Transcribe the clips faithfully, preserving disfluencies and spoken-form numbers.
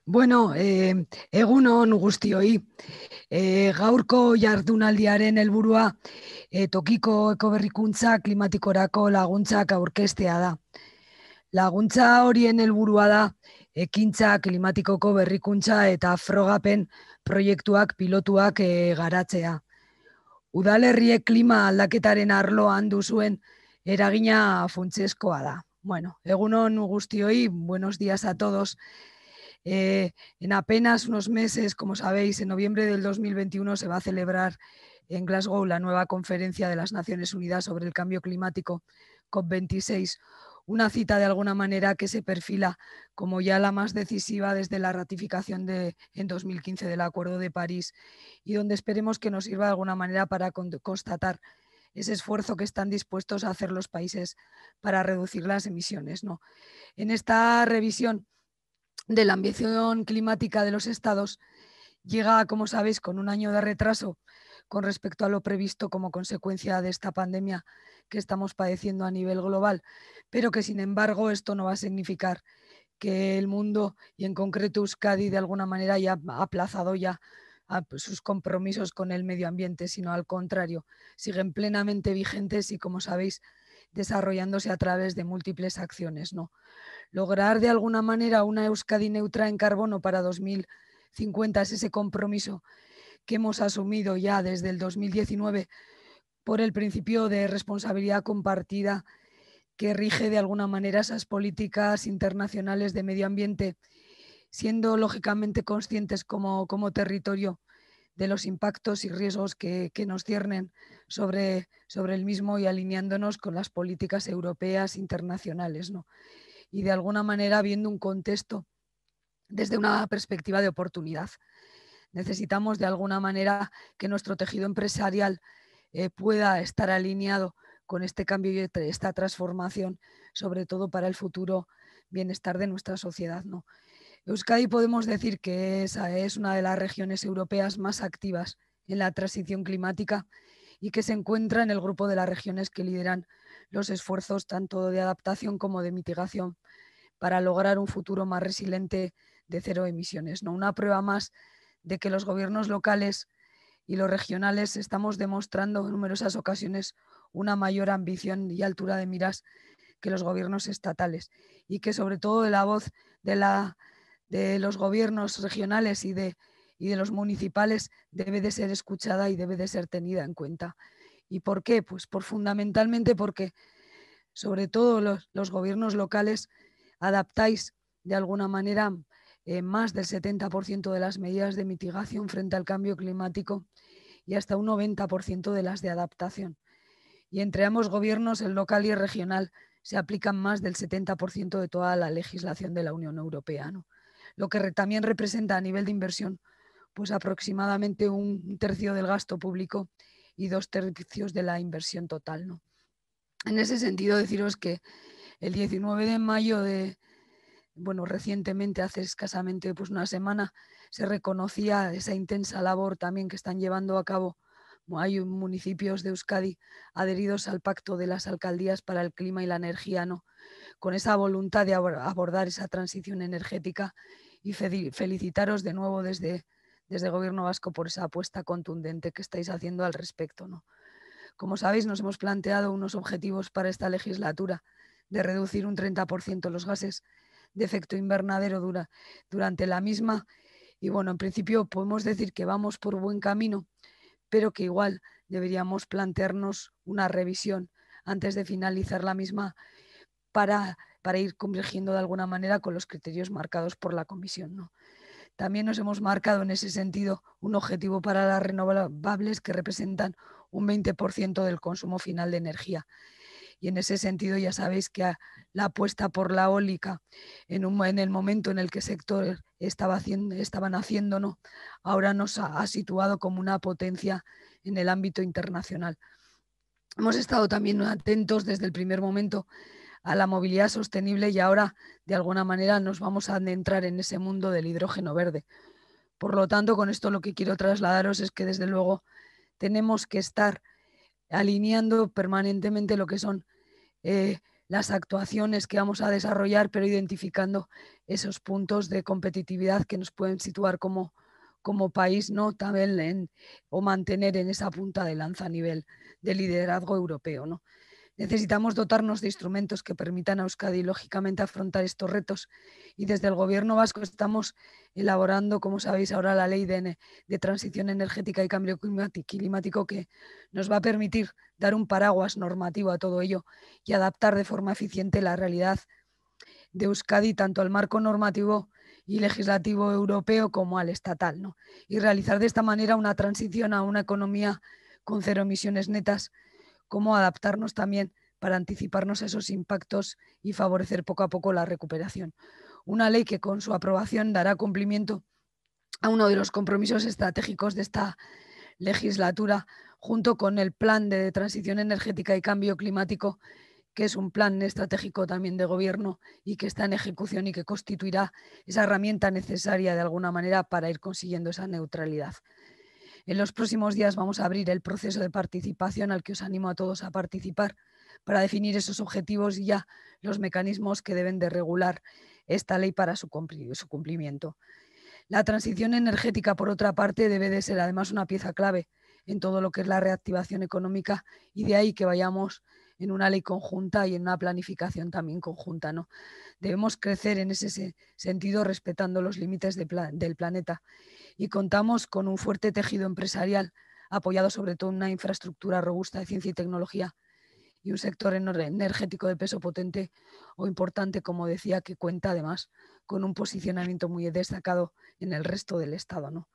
Bueno, eh, egun on guztioi. Eh, gaurko jardunaldiaren helburua eh, tokiko ekoberrikuntza klimatikorako laguntzak aurkeztea da. Laguntza horien helburua da ekintza klimatikoko berrikuntza eta frogapen proiektuak pilotuak eh, garatzea. Udalerriek klima aldaketaren arloan duzuen eragina funtsezkoa da. Bueno, egun on guztioi, buenos días a todos. Eh, en apenas unos meses, como sabéis, en noviembre del dos mil veintiuno se va a celebrar en Glasgow la nueva conferencia de las Naciones Unidas sobre el cambio climático, COP veintiséis, una cita de alguna manera que se perfila como ya la más decisiva desde la ratificación de, en dos mil quince del Acuerdo de París, y donde esperemos que nos sirva de alguna manera para constatar ese esfuerzo que están dispuestos a hacer los países para reducir las emisiones, ¿no? En esta revisión de la ambición climática de los estados llega, como sabéis, con un año de retraso con respecto a lo previsto como consecuencia de esta pandemia que estamos padeciendo a nivel global, pero que sin embargo esto no va a significar que el mundo, y en concreto Euskadi, de alguna manera ya ha aplazado ya a sus compromisos con el medio ambiente, sino al contrario, siguen plenamente vigentes y, como sabéis, desarrollándose a través de múltiples acciones, ¿no? Lograr de alguna manera una Euskadi neutra en carbono para dos mil cincuenta es ese compromiso que hemos asumido ya desde el dos mil diecinueve por el principio de responsabilidad compartida que rige de alguna manera esas políticas internacionales de medio ambiente, siendo lógicamente conscientes como, como territorio de los impactos y riesgos que, que nos ciernen sobre, sobre el mismo y alineándonos con las políticas europeas internacionales, ¿no? Y de alguna manera viendo un contexto desde una perspectiva de oportunidad. Necesitamos de alguna manera que nuestro tejido empresarial eh, pueda estar alineado con este cambio y esta transformación, sobre todo para el futuro bienestar de nuestra sociedad, ¿no? Euskadi podemos decir que esa es una de las regiones europeas más activas en la transición climática y que se encuentra en el grupo de las regiones que lideran los esfuerzos tanto de adaptación como de mitigación para lograr un futuro más resiliente de cero emisiones, ¿no? Una prueba más de que los gobiernos locales y los regionales estamos demostrando en numerosas ocasiones una mayor ambición y altura de miras que los gobiernos estatales, y que sobre todo de la voz de, la, de los gobiernos regionales y de, y de los municipales debe de ser escuchada y debe de ser tenida en cuenta. ¿Y por qué? Pues por fundamentalmente porque sobre todo los, los gobiernos locales adaptáis de alguna manera eh, más del setenta por ciento de las medidas de mitigación frente al cambio climático y hasta un noventa por ciento de las de adaptación. Y entre ambos gobiernos, el local y el regional, se aplican más del setenta por ciento de toda la legislación de la Unión Europea, ¿no? Lo que re, también representa a nivel de inversión pues aproximadamente un tercio del gasto público y dos tercios de la inversión total, ¿no? En ese sentido, deciros que el diecinueve de mayo de, bueno, recientemente, hace escasamente pues una semana, se reconocía esa intensa labor también que están llevando a cabo. Hay municipios de Euskadi adheridos al Pacto de las Alcaldías para el Clima y la Energía, ¿no? Con esa voluntad de abordar esa transición energética, y felicitaros de nuevo desde, desde el Gobierno vasco por esa apuesta contundente que estáis haciendo al respecto, ¿no? Como sabéis, nos hemos planteado unos objetivos para esta legislatura de reducir un treinta por ciento los gases de efecto invernadero dura, durante la misma, y bueno, en principio podemos decir que vamos por buen camino, pero que igual deberíamos plantearnos una revisión antes de finalizar la misma para, para ir convergiendo de alguna manera con los criterios marcados por la Comisión, ¿no? También nos hemos marcado en ese sentido un objetivo para las renovables que representan un veinte por ciento del consumo final de energía. Y en ese sentido ya sabéis que la apuesta por la eólica en, un, en el momento en el que el sector estaba haciendo, estaban haciendo, ¿no? Ahora nos ha, ha situado como una potencia en el ámbito internacional. Hemos estado también atentos desde el primer momento a la movilidad sostenible y ahora de alguna manera nos vamos a adentrar en ese mundo del hidrógeno verde. Por lo tanto, con esto lo que quiero trasladaros es que desde luego tenemos que estar alineando permanentemente lo que son eh, las actuaciones que vamos a desarrollar, pero identificando esos puntos de competitividad que nos pueden situar como, como país, ¿no? También en, o mantener en esa punta de lanza a nivel de liderazgo europeo, ¿no? Necesitamos dotarnos de instrumentos que permitan a Euskadi, lógicamente, afrontar estos retos, y desde el Gobierno vasco estamos elaborando, como sabéis ahora, la Ley de, de Transición Energética y Cambio Climático, que nos va a permitir dar un paraguas normativo a todo ello y adaptar de forma eficiente la realidad de Euskadi tanto al marco normativo y legislativo europeo como al estatal, ¿no? Y realizar de esta manera una transición a una economía con cero emisiones netas, cómo adaptarnos también para anticiparnos a esos impactos y favorecer poco a poco la recuperación. Una ley que con su aprobación dará cumplimiento a uno de los compromisos estratégicos de esta legislatura, junto con el Plan de Transición Energética y Cambio Climático, que es un plan estratégico también de gobierno y que está en ejecución y que constituirá esa herramienta necesaria de alguna manera para ir consiguiendo esa neutralidad. En los próximos días vamos a abrir el proceso de participación al que os animo a todos a participar para definir esos objetivos y ya los mecanismos que deben de regular esta ley para su cumplimiento. La transición energética, por otra parte, debe de ser además una pieza clave en todo lo que es la reactivación económica, y de ahí que vayamos en una ley conjunta y en una planificación también conjunta, ¿no? Debemos crecer en ese sentido respetando los límites de pla- del planeta, y contamos con un fuerte tejido empresarial apoyado sobre todo en una infraestructura robusta de ciencia y tecnología y un sector energético de peso potente o importante, como decía, que cuenta además con un posicionamiento muy destacado en el resto del Estado, ¿no?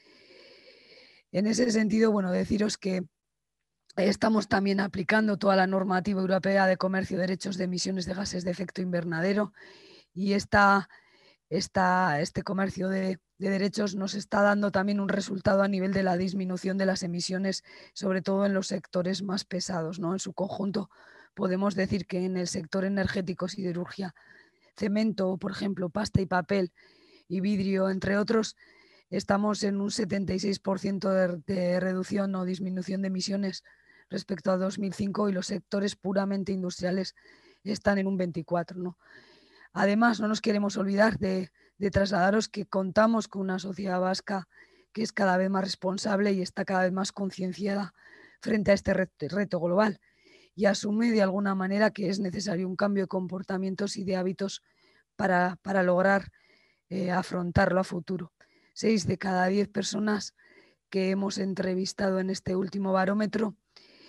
En ese sentido, bueno, deciros que estamos también aplicando toda la normativa europea de comercio de derechos de emisiones de gases de efecto invernadero, y esta, esta, este comercio de, de derechos nos está dando también un resultado a nivel de la disminución de las emisiones, sobre todo en los sectores más pesados, ¿no? En su conjunto podemos decir que en el sector energético, siderurgia, cemento, por ejemplo, pasta y papel y vidrio, entre otros, estamos en un setenta y seis por ciento de, de reducción o disminución de emisiones respecto a dos mil cinco, y los sectores puramente industriales están en un veinticuatro por ciento, ¿no? Además, no nos queremos olvidar de, de trasladaros que contamos con una sociedad vasca que es cada vez más responsable y está cada vez más concienciada frente a este reto, reto global, y asume de alguna manera que es necesario un cambio de comportamientos y de hábitos para, para lograr eh, afrontarlo a futuro. Seis de cada diez personas que hemos entrevistado en este último barómetro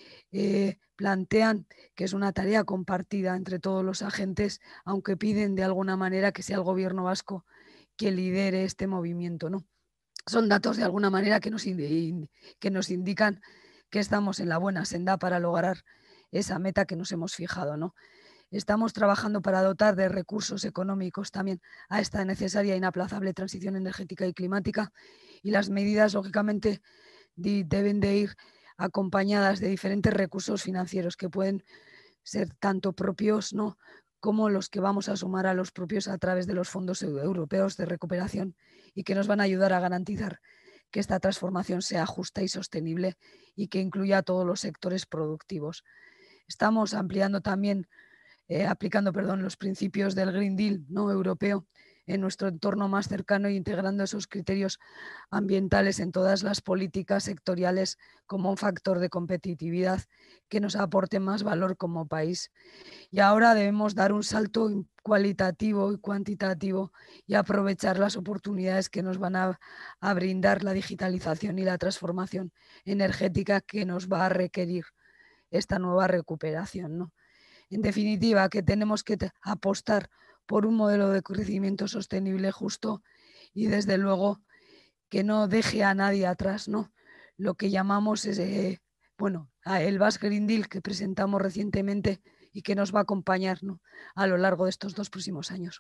eh, plantean que es una tarea compartida entre todos los agentes, aunque piden de alguna manera que sea el gobierno vasco quien lidere este movimiento, ¿no? Son datos de alguna manera que nos, que nos indican que estamos en la buena senda para lograr esa meta que nos hemos fijado, ¿no? Estamos trabajando para dotar de recursos económicos también a esta necesaria e inaplazable transición energética y climática, y las medidas, lógicamente, deben de ir acompañadas de diferentes recursos financieros que pueden ser tanto propios, ¿no?, como los que vamos a sumar a los propios a través de los fondos europeos de recuperación, y que nos van a ayudar a garantizar que esta transformación sea justa y sostenible y que incluya a todos los sectores productivos. Estamos ampliando también, eh, aplicando perdón, los principios del Green Deal, ¿no?, europeo en nuestro entorno más cercano, e integrando esos criterios ambientales en todas las políticas sectoriales como un factor de competitividad que nos aporte más valor como país. Y ahora debemos dar un salto cualitativo y cuantitativo y aprovechar las oportunidades que nos van a, a brindar la digitalización y la transformación energética que nos va a requerir esta nueva recuperación, ¿no? En definitiva, que tenemos que apostar por un modelo de crecimiento sostenible, justo, y desde luego que no deje a nadie atrás, ¿no? Lo que llamamos es, eh, bueno, el Basque Green Deal que presentamos recientemente y que nos va a acompañar, ¿no?, a lo largo de estos dos próximos años.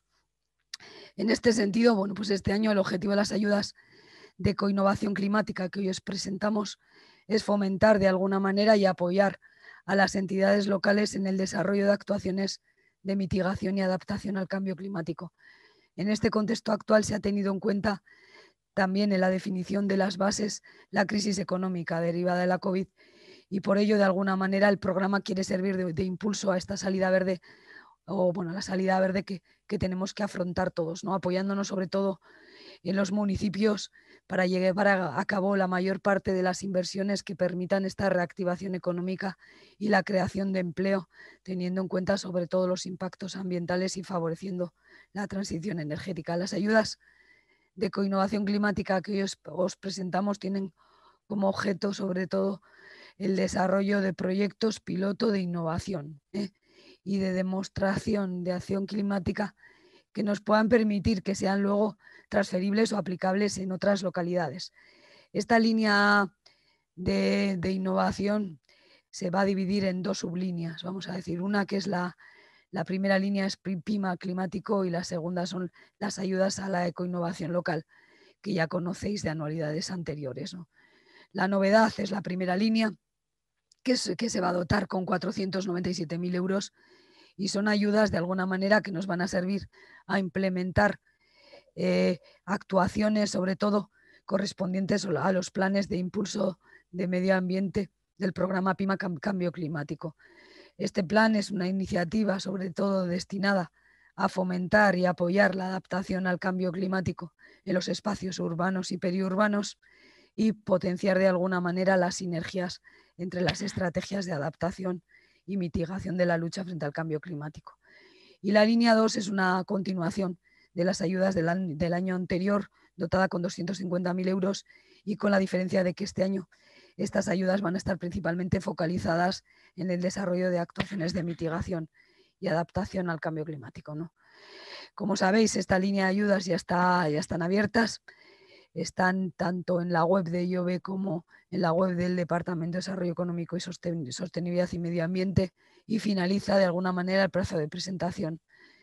En este sentido, bueno, pues este año el objetivo de las ayudas de coinnovación climática que hoy os presentamos es fomentar de alguna manera y apoyar a las entidades locales en el desarrollo de actuaciones de mitigación y adaptación al cambio climático. En este contexto actual se ha tenido en cuenta también en la definición de las bases la crisis económica derivada de la COVID, y por ello, de alguna manera, el programa quiere servir de, de impulso a esta salida verde o bueno, la salida verde que, que tenemos que afrontar todos, ¿no? Apoyándonos sobre todo en los municipios para llevar a, a cabo la mayor parte de las inversiones que permitan esta reactivación económica y la creación de empleo, teniendo en cuenta sobre todo los impactos ambientales y favoreciendo la transición energética. Las ayudas de coinnovación climática que hoy os, os presentamos tienen como objeto sobre todo el desarrollo de proyectos piloto de innovación, ¿eh? y de demostración de acción climática que nos puedan permitir que sean luego transferibles o aplicables en otras localidades. Esta línea de, de innovación se va a dividir en dos sublíneas, vamos a decir, una que es la, la primera línea es PIMA climático y la segunda son las ayudas a la ecoinnovación local, que ya conocéis de anualidades anteriores, ¿no? La novedad es la primera línea, que, es, que se va a dotar con cuatrocientos noventa y siete mil euros y son ayudas de alguna manera que nos van a servir a implementar eh, actuaciones, sobre todo correspondientes a los planes de impulso de medio ambiente del programa PIMA Cambio Climático. Este plan es una iniciativa sobre todo destinada a fomentar y apoyar la adaptación al cambio climático en los espacios urbanos y periurbanos y potenciar de alguna manera las sinergias entre las estrategias de adaptación y mitigación de la lucha frente al cambio climático. Y la línea dos es una continuación de las ayudas del año, del año anterior, dotada con doscientos cincuenta mil euros y con la diferencia de que este año estas ayudas van a estar principalmente focalizadas en el desarrollo de actuaciones de mitigación y adaptación al cambio climático, ¿no? Como sabéis, esta línea de ayudas ya, está, ya están abiertas, están tanto en la web de I O B E como en la web del Departamento de Desarrollo Económico y Sostenibilidad y Medio Ambiente y finaliza de alguna manera el plazo de presentación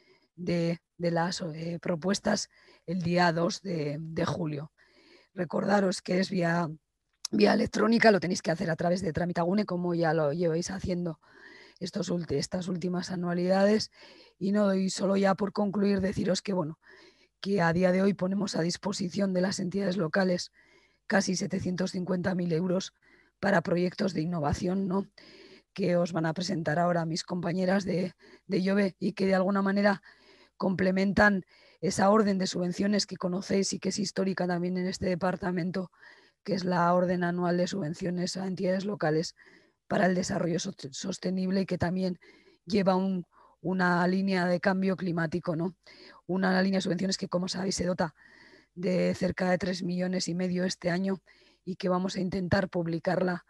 de, de las eh, propuestas el día dos de, de julio. Recordaros que es vía, vía electrónica, lo tenéis que hacer a través de Tramitagune, como ya lo lleváis haciendo estos, estas últimas anualidades. Y no, y solo ya por concluir deciros que, bueno, que a día de hoy ponemos a disposición de las entidades locales casi setecientos cincuenta mil euros para proyectos de innovación, ¿no?, que os van a presentar ahora mis compañeras de, de I O B E y que de alguna manera complementan esa orden de subvenciones que conocéis y que es histórica también en este departamento, que es la orden anual de subvenciones a entidades locales para el desarrollo sostenible y que también lleva un, una línea de cambio climático, ¿no? Una línea de subvenciones que, como sabéis, se dota de cerca de tres millones y medio este año y que vamos a intentar publicarla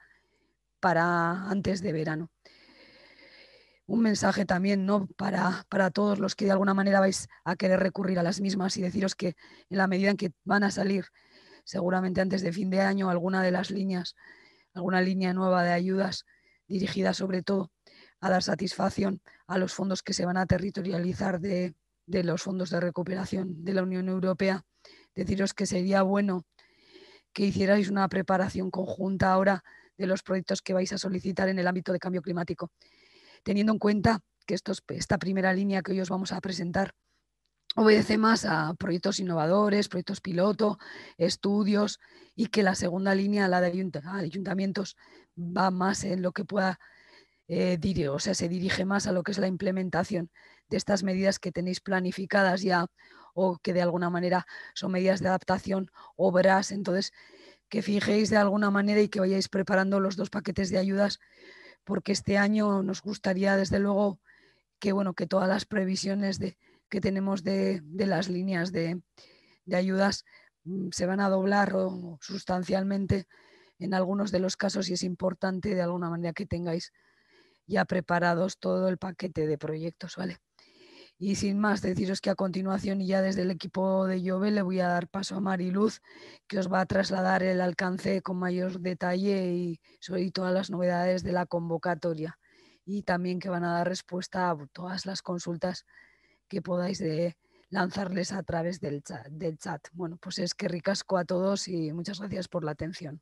para antes de verano. Un mensaje también, ¿no?, para, para todos los que de alguna manera vais a querer recurrir a las mismas y deciros que en la medida en que van a salir seguramente antes de fin de año alguna de las líneas, alguna línea nueva de ayudas dirigida sobre todo a dar satisfacción a los fondos que se van a territorializar de, de los fondos de recuperación de la Unión Europea, deciros que sería bueno que hicierais una preparación conjunta ahora de los proyectos que vais a solicitar en el ámbito de cambio climático, teniendo en cuenta que estos, esta primera línea que hoy os vamos a presentar obedece más a proyectos innovadores, proyectos piloto, estudios, y que la segunda línea, la de ayuntamientos, va más en lo que pueda eh, dirigir, o sea, se dirige más a lo que es la implementación de estas medidas que tenéis planificadas ya o que de alguna manera son medidas de adaptación, obras. Entonces, que fijéis de alguna manera y que vayáis preparando los dos paquetes de ayudas, porque este año nos gustaría, desde luego, que, bueno, que todas las previsiones de, que tenemos de, de las líneas de, de ayudas mmm, se van a doblar o, sustancialmente en algunos de los casos, y es importante de alguna manera que tengáis ya preparados todo el paquete de proyectos, ¿vale? Y sin más, deciros que a continuación, y ya desde el equipo de I O B E, le voy a dar paso a Mariluz, que os va a trasladar el alcance con mayor detalle y sobre todas las novedades de la convocatoria, y también que van a dar respuesta a todas las consultas que podáis de lanzarles a través del chat, del chat. Bueno, pues es que ricasco a todos y muchas gracias por la atención.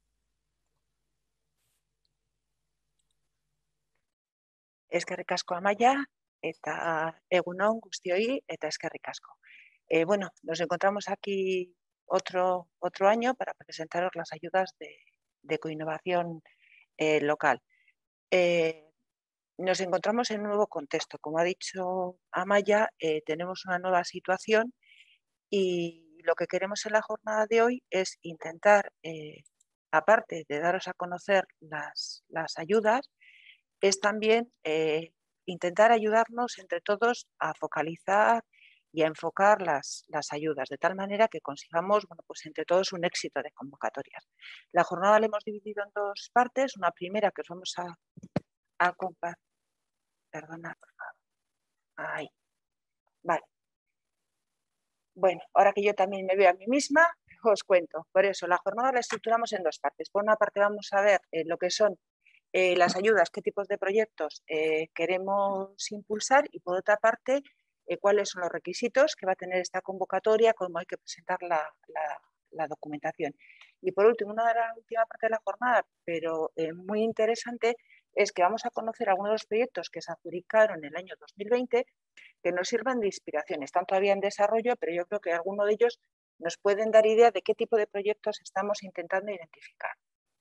Eskerrik asko, Amaia, eta egunon guztioi, eta eskerrik asko. Eh, bueno, nos encontramos aquí otro, otro año para presentaros las ayudas de, de coinnovación eh, local. Eh, nos encontramos en un nuevo contexto. Como ha dicho Amaya, eh, tenemos una nueva situación y lo que queremos en la jornada de hoy es intentar, eh, aparte de daros a conocer las, las ayudas, es también eh, intentar ayudarnos entre todos a focalizar y a enfocar las, las ayudas, de tal manera que consigamos, bueno, pues entre todos un éxito de convocatorias. La jornada la hemos dividido en dos partes. Una primera que os vamos a, a compartir. Perdona, por favor. Ahí. Vale. Bueno, ahora que yo también me veo a mí misma, os cuento. Por eso, la jornada la estructuramos en dos partes. Por una parte vamos a ver eh, lo que son eh, las ayudas, qué tipos de proyectos eh, queremos impulsar, y por otra parte, eh, cuáles son los requisitos que va a tener esta convocatoria, cómo hay que presentar la, la, la documentación. Y por último, una de la última parte de la jornada, pero eh, muy interesante, es que vamos a conocer algunos de los proyectos que se adjudicaron en el año dos mil veinte, que nos sirvan de inspiración. Están todavía en desarrollo, pero yo creo que algunos de ellos nos pueden dar idea de qué tipo de proyectos estamos intentando identificar.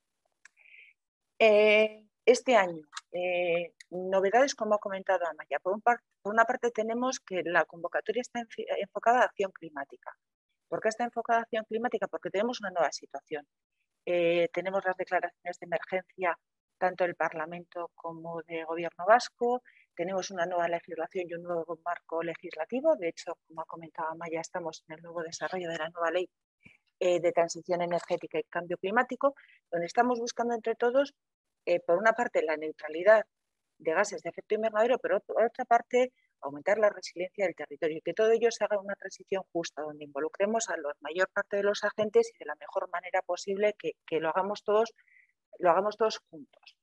Eh, este año, eh, novedades como ha comentado Amaya. Por, un par, por una parte tenemos que la convocatoria está enfocada a acción climática. ¿Por qué está enfocada a acción climática? Porque tenemos una nueva situación. Eh, tenemos las declaraciones de emergencia tanto del Parlamento como del Gobierno vasco, tenemos una nueva legislación y un nuevo marco legislativo. De hecho, como ha comentado Amaya, estamos en el nuevo desarrollo de la nueva ley eh, de transición energética y cambio climático, donde estamos buscando entre todos, eh, por una parte, la neutralidad de gases de efecto invernadero, pero por otra parte, aumentar la resiliencia del territorio, y que todo ello se haga una transición justa, donde involucremos a la mayor parte de los agentes y de la mejor manera posible, que, que lo hagamos todos, lo hagamos todos juntos.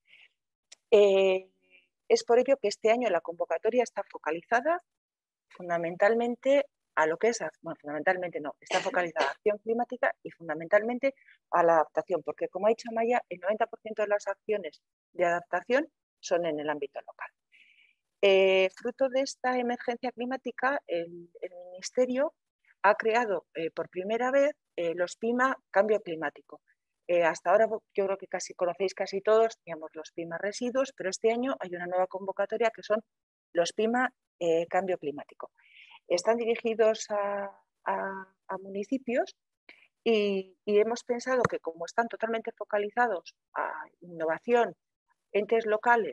Eh, es por ello que este año la convocatoria está focalizada fundamentalmente a lo que es, bueno, fundamentalmente no, está focalizada a acción climática y fundamentalmente a la adaptación, porque como ha dicho Maya, el noventa por ciento de las acciones de adaptación son en el ámbito local. Eh, fruto de esta emergencia climática, el, el Ministerio ha creado eh, por primera vez eh, los PIMA Cambio Climático. Eh, hasta ahora yo creo que casi conocéis casi todos, teníamos los PIMA Residuos, pero este año hay una nueva convocatoria que son los PIMA eh, Cambio Climático. Están dirigidos a, a, a municipios y, y hemos pensado que como están totalmente focalizados a innovación, entes locales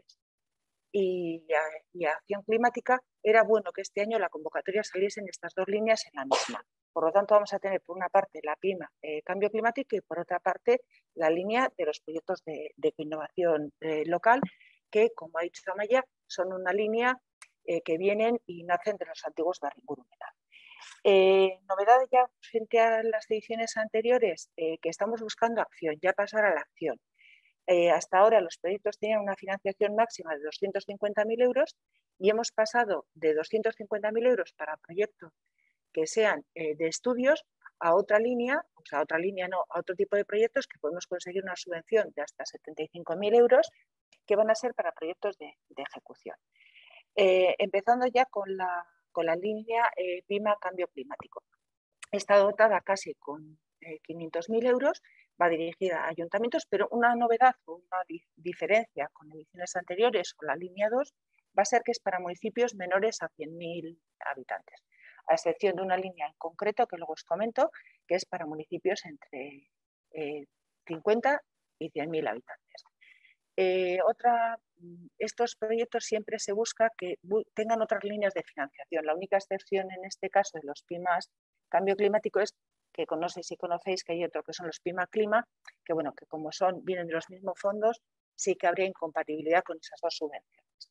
y a, y a acción climática, era bueno que este año la convocatoria saliese en estas dos líneas en la misma. Por lo tanto, vamos a tener por una parte la PIMA eh, Cambio Climático y por otra parte la línea de los proyectos de, de innovación eh, local, que, como ha dicho Amaya, son una línea eh, que vienen y nacen de los antiguos Barringurumenak. Eh, novedades ya frente a las ediciones anteriores, eh, que estamos buscando acción, ya pasar a la acción. Eh, hasta ahora los proyectos tenían una financiación máxima de doscientos cincuenta mil euros y hemos pasado de doscientos cincuenta mil euros para proyectos que sean eh, de estudios a otra línea, o sea, a otra línea no, a otro tipo de proyectos que podemos conseguir una subvención de hasta setenta y cinco mil euros que van a ser para proyectos de, de ejecución. Eh, empezando ya con la, con la línea eh, PIMA Cambio Climático. Está dotada casi con eh, quinientos mil euros, va dirigida a ayuntamientos, pero una novedad o una di diferencia con ediciones anteriores o la línea dos va a ser que es para municipios menores a cien mil habitantes, a excepción de una línea en concreto que luego os comento, que es para municipios entre eh, cincuenta y cien mil habitantes. Eh, otra, estos proyectos siempre se busca que tengan otras líneas de financiación. La única excepción en este caso de los PIMAs Cambio Climático es que no sé si conocéis que hay otro que son los PIMA Clima, que bueno, que como son, vienen de los mismos fondos, sí que habría incompatibilidad con esas dos subvenciones.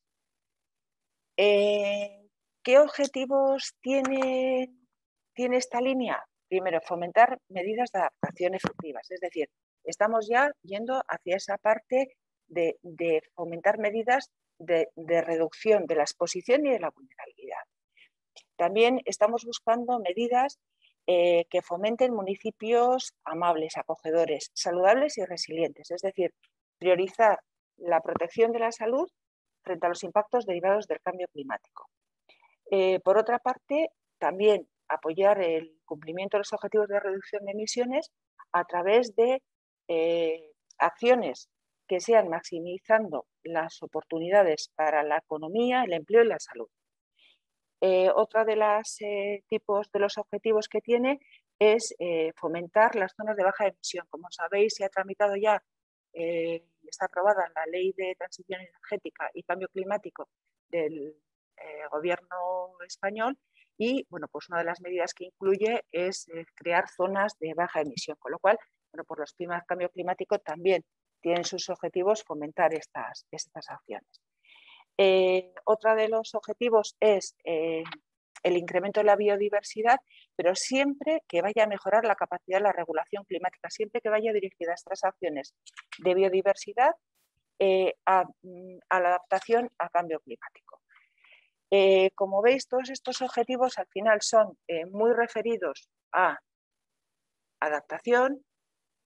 Eh, ¿Qué objetivos tiene, tiene esta línea? Primero, fomentar medidas de adaptación efectivas, es decir, estamos ya yendo hacia esa parte de, de fomentar medidas de, de reducción de la exposición y de la vulnerabilidad. También estamos buscando medidas eh, que fomenten municipios amables, acogedores, saludables y resilientes, es decir, priorizar la protección de la salud frente a los impactos derivados del cambio climático. Eh, por otra parte, también apoyar el cumplimiento de los objetivos de reducción de emisiones a través de eh, acciones que sean maximizando las oportunidades para la economía, el empleo y la salud. Eh, otra de los eh, tipos de los objetivos que tiene es eh, fomentar las zonas de baja emisión. Como sabéis, se ha tramitado ya, eh, está aprobada la Ley de Transición Energética y Cambio Climático del eh, Gobierno español y, bueno, pues una de las medidas que incluye es eh, crear zonas de baja emisión, con lo cual, bueno, por los temas de cambio climático también tienen sus objetivos fomentar estas, estas acciones. Eh, otro de los objetivos es eh, el incremento de la biodiversidad, pero siempre que vaya a mejorar la capacidad de la regulación climática, siempre que vaya dirigida a estas acciones de biodiversidad eh, a, a la adaptación al cambio climático. Eh, como veis, todos estos objetivos al final son eh, muy referidos a adaptación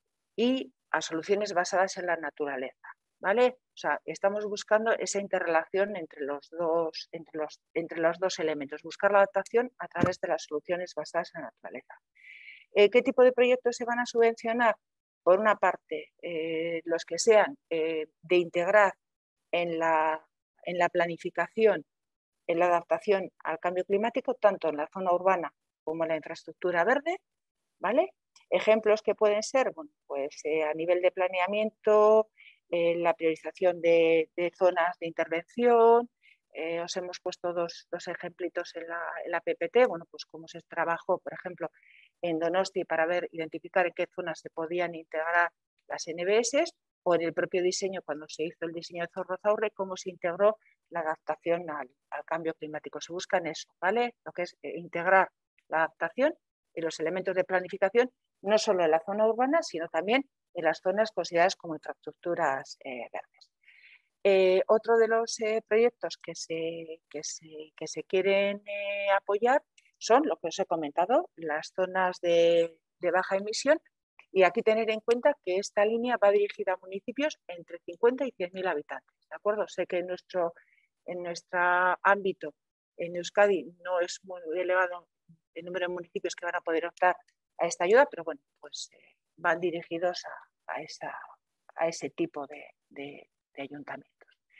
y a soluciones basadas en la naturaleza, ¿vale? O sea, estamos buscando esa interrelación entre los dos, entre los, entre los dos elementos, buscar la adaptación a través de las soluciones basadas en la naturaleza. Eh, ¿Qué tipo de proyectos se van a subvencionar? Por una parte, eh, los que sean eh, de integrar en la, en la planificación, en la adaptación al cambio climático, tanto en la zona urbana como en la infraestructura verde, ¿vale? Ejemplos que pueden ser, bueno, pues eh, a nivel de planeamiento, eh, la priorización de, de zonas de intervención. Eh, os hemos puesto dos, dos ejemplitos en la, en la P P T, bueno, pues cómo se trabajó, por ejemplo, en Donosti para ver, identificar en qué zonas se podían integrar las N B S o en el propio diseño, cuando se hizo el diseño de Zorrozaurre, cómo se integró la adaptación al, al cambio climático. Se busca en eso, ¿vale? Lo que es eh, integrar la adaptación y los elementos de planificación, no solo en la zona urbana, sino también en las zonas consideradas como infraestructuras eh, verdes. Eh, otro de los eh, proyectos que se, que se, que se quieren eh, apoyar son, lo que os he comentado, las zonas de, de baja emisión, y aquí tener en cuenta que esta línea va dirigida a municipios entre cincuenta y cien mil habitantes, ¿de acuerdo? Sé que en nuestro, en nuestro ámbito, en Euskadi, no es muy elevado el número de municipios que van a poder optar a esta ayuda, pero bueno, pues eh, van dirigidos a, a, esa, a ese tipo de, de, de ayuntamientos.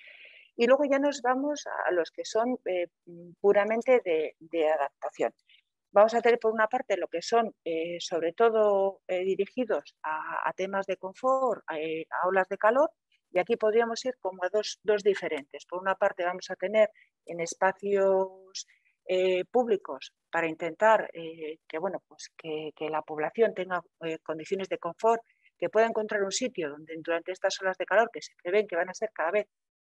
Y luego ya nos vamos a los que son eh, puramente de, de adaptación. Vamos a tener por una parte lo que son eh, sobre todo eh, dirigidos a, a temas de confort, a, a olas de calor, y aquí podríamos ir como a dos, dos diferentes. Por una parte vamos a tener en espacios eh, públicos para intentar eh, que, bueno, pues que, que la población tenga eh, condiciones de confort, que pueda encontrar un sitio donde durante estas olas de calor, que se prevén que van a ser cada vez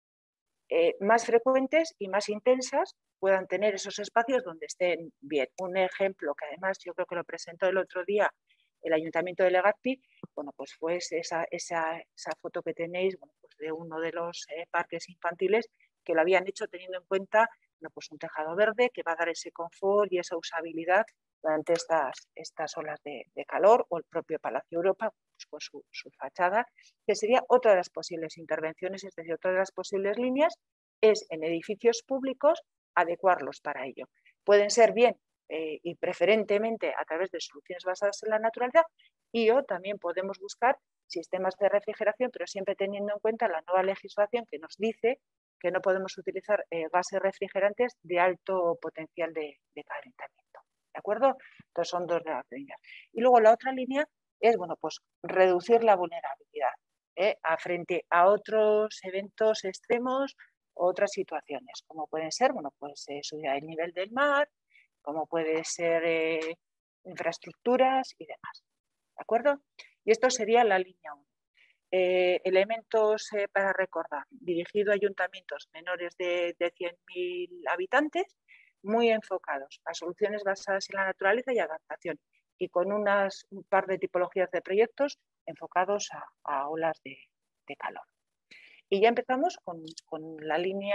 eh, más frecuentes y más intensas, puedan tener esos espacios donde estén bien. Un ejemplo que además yo creo que lo presentó el otro día el Ayuntamiento de Legazpi, bueno, pues fue esa, esa, esa foto que tenéis, bueno, pues de uno de los eh, parques infantiles que lo habían hecho teniendo en cuenta, bueno, pues un tejado verde que va a dar ese confort y esa usabilidad durante estas, estas olas de, de calor, o el propio Palacio Europa pues con su, su fachada, que sería otra de las posibles intervenciones, es decir, otra de las posibles líneas es en edificios públicos adecuarlos para ello. Pueden ser bien eh, y preferentemente a través de soluciones basadas en la naturaleza, y o también podemos buscar sistemas de refrigeración, pero siempre teniendo en cuenta la nueva legislación que nos dice que no podemos utilizar eh, gases refrigerantes de alto potencial de, de calentamiento. ¿De acuerdo? Entonces son dos de las líneas. Y luego la otra línea es, bueno, pues reducir la vulnerabilidad ¿eh? a frente a otros eventos extremos, otras situaciones, como pueden ser, bueno, pues eh, subida del nivel del mar, como puede ser eh, infraestructuras y demás. ¿De acuerdo? Y esto sería la línea uno. Eh, elementos eh, para recordar, dirigido a ayuntamientos menores de, de cien mil habitantes, muy enfocados a soluciones basadas en la naturaleza y adaptación, y con unas, un par de tipologías de proyectos enfocados a, a olas de, de calor. Y ya empezamos con, con la línea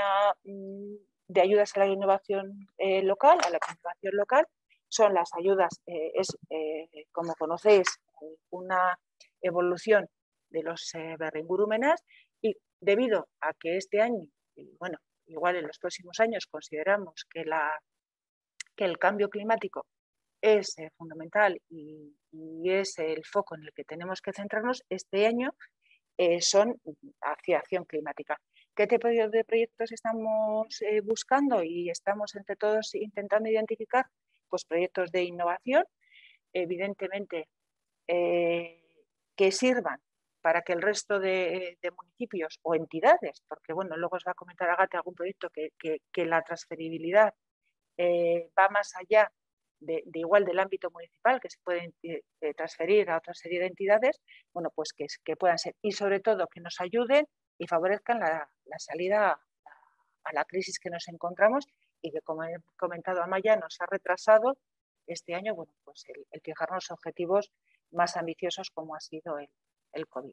de ayudas a la innovación eh, local, a la innovación local. Son las ayudas, eh, es, eh, como conocéis, una evolución de los eh, berringurúmenas, y debido a que este año, y bueno, igual en los próximos años consideramos que, la, que el cambio climático es eh, fundamental y, y es el foco en el que tenemos que centrarnos, este año eh, son hacia acción climática. ¿Qué tipo de proyectos estamos eh, buscando y estamos entre todos intentando identificar? Pues proyectos de innovación, evidentemente, eh, que sirvan para que el resto de, de municipios o entidades, porque bueno, luego os va a comentar Agate algún proyecto que, que, que la transferibilidad eh, va más allá de, de igual del ámbito municipal, que se pueden eh, transferir a otra serie de entidades, bueno, pues que, que puedan ser, y sobre todo que nos ayuden y favorezcan la, la salida a, a la crisis que nos encontramos y que, como he comentado Amaya, nos ha retrasado este año, bueno, pues el, el fijarnos objetivos más ambiciosos como ha sido el, el COVID.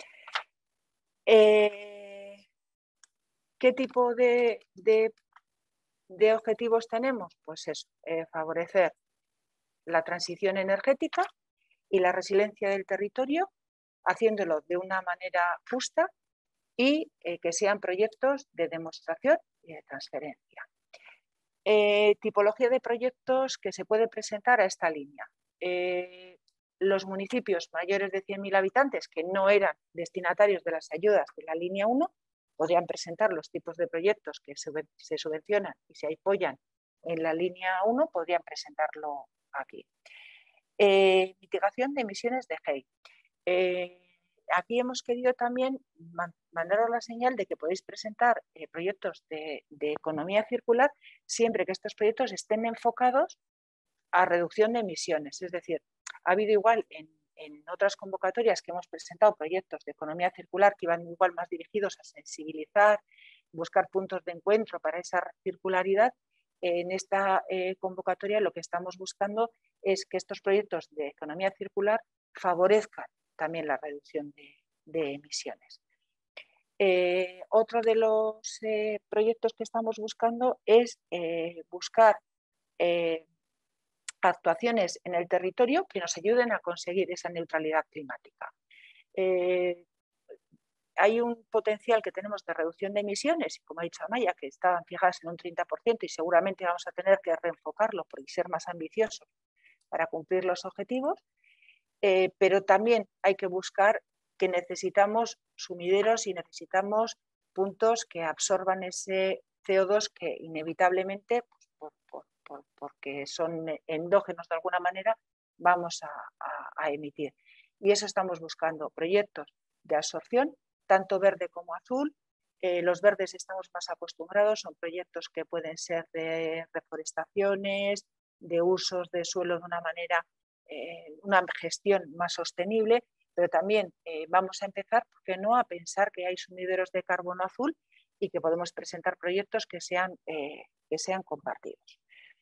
Eh, ¿Qué tipo de, de, de objetivos tenemos? Pues es eh, favorecer la transición energética y la resiliencia del territorio, haciéndolo de una manera justa y eh, que sean proyectos de demostración y de transferencia. Eh, tipología de proyectos que se puede presentar a esta línea. Eh, los municipios mayores de cien mil habitantes que no eran destinatarios de las ayudas de la línea uno podrían presentar los tipos de proyectos que se, se subvencionan y se apoyan en la línea uno, podrían presentarlo aquí. Eh, mitigación de emisiones de G E I. Eh, aquí hemos querido también mandaros la señal de que podéis presentar eh, proyectos de, de economía circular siempre que estos proyectos estén enfocados a reducción de emisiones. Es decir, ha habido igual en, en otras convocatorias que hemos presentado proyectos de economía circular que iban igual más dirigidos a sensibilizar, buscar puntos de encuentro para esa circularidad. En esta eh, convocatoria lo que estamos buscando es que estos proyectos de economía circular favorezcan también la reducción de, de emisiones. Eh, otro de los eh, proyectos que estamos buscando es eh, buscar eh, actuaciones en el territorio que nos ayuden a conseguir esa neutralidad climática. Eh, hay un potencial que tenemos de reducción de emisiones, como ha dicho Amaya, que estaban fijadas en un treinta por ciento y seguramente vamos a tener que reenfocarlo por ser más ambiciosos para cumplir los objetivos, eh, pero también hay que buscar que necesitamos sumideros y necesitamos puntos que absorban ese C O dos que inevitablemente, pues, por, por, por, porque son endógenos de alguna manera, vamos a, a, a emitir. Y eso estamos buscando, proyectos de absorción, tanto verde como azul. Eh, los verdes estamos más acostumbrados, son proyectos que pueden ser de reforestaciones, de usos de suelo de una manera, eh, una gestión más sostenible, pero también eh, vamos a empezar, ¿por qué no?, a pensar que hay sumideros de carbono azul y que podemos presentar proyectos que sean, eh, que sean compartidos.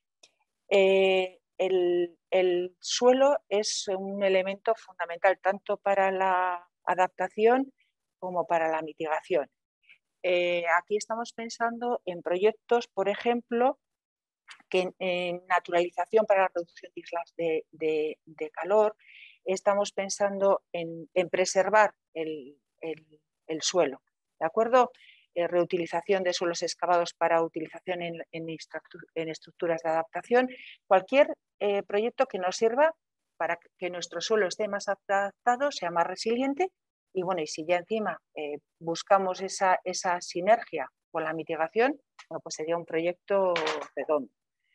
Eh, el, el suelo es un elemento fundamental tanto para la adaptación como para la mitigación. Eh, aquí estamos pensando en proyectos, por ejemplo, que en, en naturalización para la reducción de islas de, de, de calor, estamos pensando en, en preservar el, el, el suelo, ¿de acuerdo? Eh, reutilización de suelos excavados para utilización en, en, en estructuras de adaptación, cualquier eh, proyecto que nos sirva para que nuestro suelo esté más adaptado, sea más resiliente y bueno, y si ya encima eh, buscamos esa, esa sinergia con la mitigación, bueno, pues sería un proyecto redondo.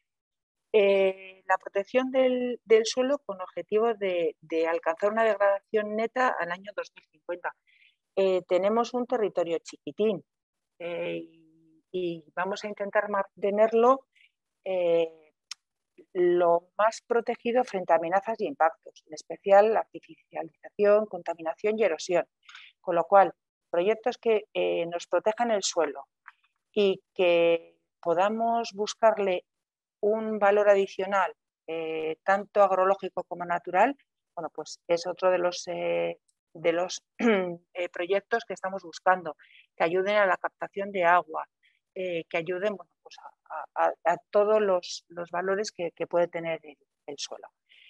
Eh, la protección del, del suelo con objetivo de, de alcanzar una degradación neta al año dos mil cincuenta. Eh, tenemos un territorio chiquitín eh, y, y vamos a intentar mantenerlo eh, lo más protegido frente a amenazas y impactos, en especial la artificialización, contaminación y erosión. Con lo cual, proyectos que eh, nos protejan el suelo y que podamos buscarle un valor adicional, eh, tanto agrológico como natural, bueno, pues es otro de los, eh, de los eh, proyectos que estamos buscando, que ayuden a la captación de agua, eh, que ayuden, bueno, pues a, a, a todos los, los valores que, que puede tener el, el suelo.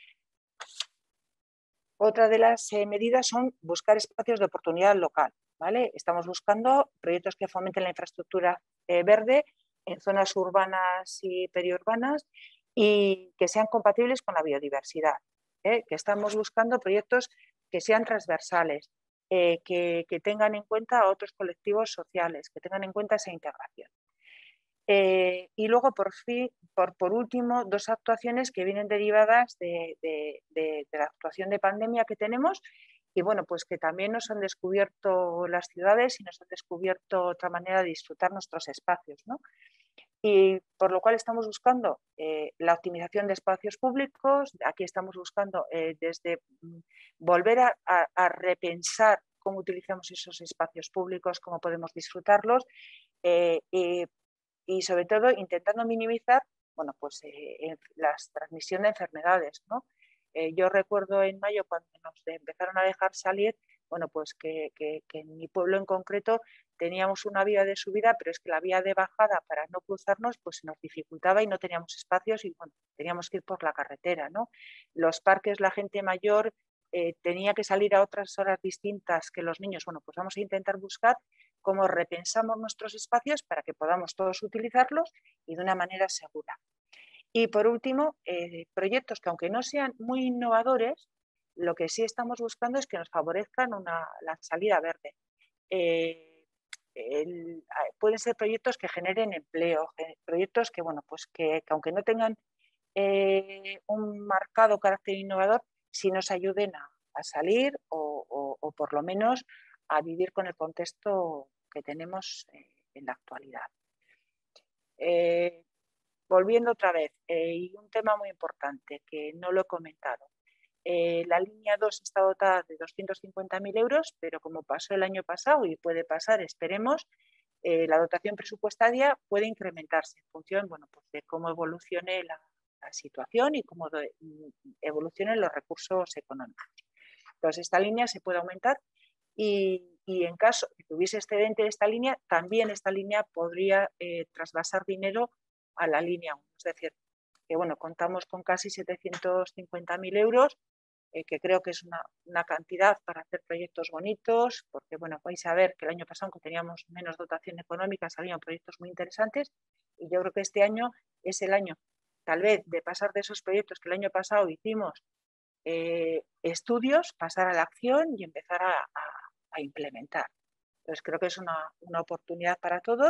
Otra de las eh, medidas son buscar espacios de oportunidad local, ¿vale? Estamos buscando proyectos que fomenten la infraestructura eh, verde en zonas urbanas y periurbanas y que sean compatibles con la biodiversidad, ¿eh? Que estamos buscando proyectos que sean transversales, eh, que, que tengan en cuenta a otros colectivos sociales, que tengan en cuenta esa integración. Eh, y luego, por fin, por, por último, dos actuaciones que vienen derivadas de, de, de, de la actuación de pandemia que tenemos y bueno, pues que también nos han descubierto las ciudades y nos han descubierto otra manera de disfrutar nuestros espacios, ¿no? Y por lo cual estamos buscando eh, la optimización de espacios públicos, aquí estamos buscando eh, desde mm, volver a, a, a repensar cómo utilizamos esos espacios públicos, cómo podemos disfrutarlos eh, y, y sobre todo intentando minimizar bueno, pues, eh, la transmisión de enfermedades, ¿no? Eh, yo recuerdo en mayo cuando nos empezaron a dejar salir, bueno, pues que, que, que en mi pueblo en concreto teníamos una vía de subida, pero es que la vía de bajada para no cruzarnos pues se nos dificultaba y no teníamos espacios y bueno, teníamos que ir por la carretera, ¿no? Los parques, la gente mayor eh, tenía que salir a otras horas distintas que los niños. Bueno, pues vamos a intentar buscar cómo repensamos nuestros espacios para que podamos todos utilizarlos y de una manera segura. Y por último, eh, proyectos que aunque no sean muy innovadores, lo que sí estamos buscando es que nos favorezcan una, la salida verde. Eh, el, pueden ser proyectos que generen empleo, proyectos que, bueno, pues que, que aunque no tengan eh, un marcado carácter innovador, sí nos ayuden a, a salir o, o, o por lo menos a vivir con el contexto que tenemos eh, en la actualidad. Eh, volviendo otra vez, eh, y un tema muy importante que no lo he comentado. Eh, la línea dos está dotada de doscientos cincuenta mil euros, pero como pasó el año pasado y puede pasar, esperemos, eh, la dotación presupuestaria puede incrementarse en función bueno, pues de cómo evolucione la, la situación y cómo de, evolucionen los recursos económicos. Entonces, esta línea se puede aumentar y, y en caso de que hubiese excedente de esta línea, también esta línea podría eh, trasvasar dinero a la línea uno. Es decir, que bueno, contamos con casi setecientos cincuenta mil euros, eh, que creo que es una, una cantidad para hacer proyectos bonitos, porque bueno, vais a ver que el año pasado, aunque teníamos menos dotación económica, salían proyectos muy interesantes y yo creo que este año es el año, tal vez, de pasar de esos proyectos que el año pasado hicimos eh, estudios, pasar a la acción y empezar a, a, a implementar. Entonces creo que es una, una oportunidad para todos.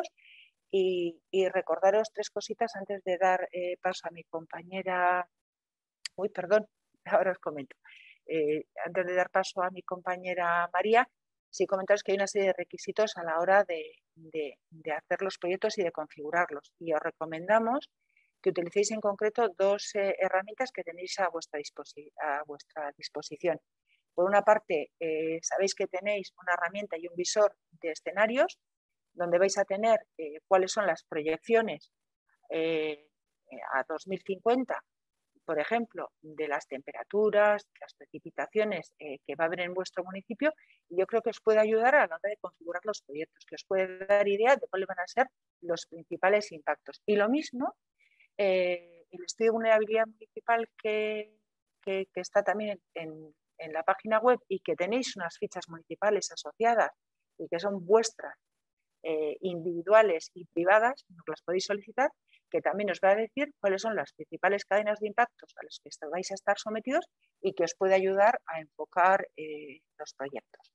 Y, y recordaros tres cositas antes de dar eh, paso a mi compañera. Uy, perdón, ahora os comento. Eh, antes de dar paso a mi compañera María, sí comentaros que hay una serie de requisitos a la hora de, de, de hacer los proyectos y de configurarlos. Y os recomendamos que utilicéis en concreto dos eh, herramientas que tenéis a vuestra, disposi a vuestra disposición. Por una parte, eh, sabéis que tenéis una herramienta y un visor de escenarios donde vais a tener eh, cuáles son las proyecciones eh, a dos mil cincuenta, por ejemplo, de las temperaturas, las precipitaciones eh, que va a haber en vuestro municipio, y yo creo que os puede ayudar a la hora de configurar los proyectos, que os puede dar idea de cuáles van a ser los principales impactos. Y lo mismo, eh, el estudio de vulnerabilidad municipal que, que, que está también en, en la página web y que tenéis unas fichas municipales asociadas y que son vuestras, Eh, individuales y privadas, nos las podéis solicitar, que también os va a decir cuáles son las principales cadenas de impactos a las que vais a estar sometidos y que os puede ayudar a enfocar eh, los proyectos.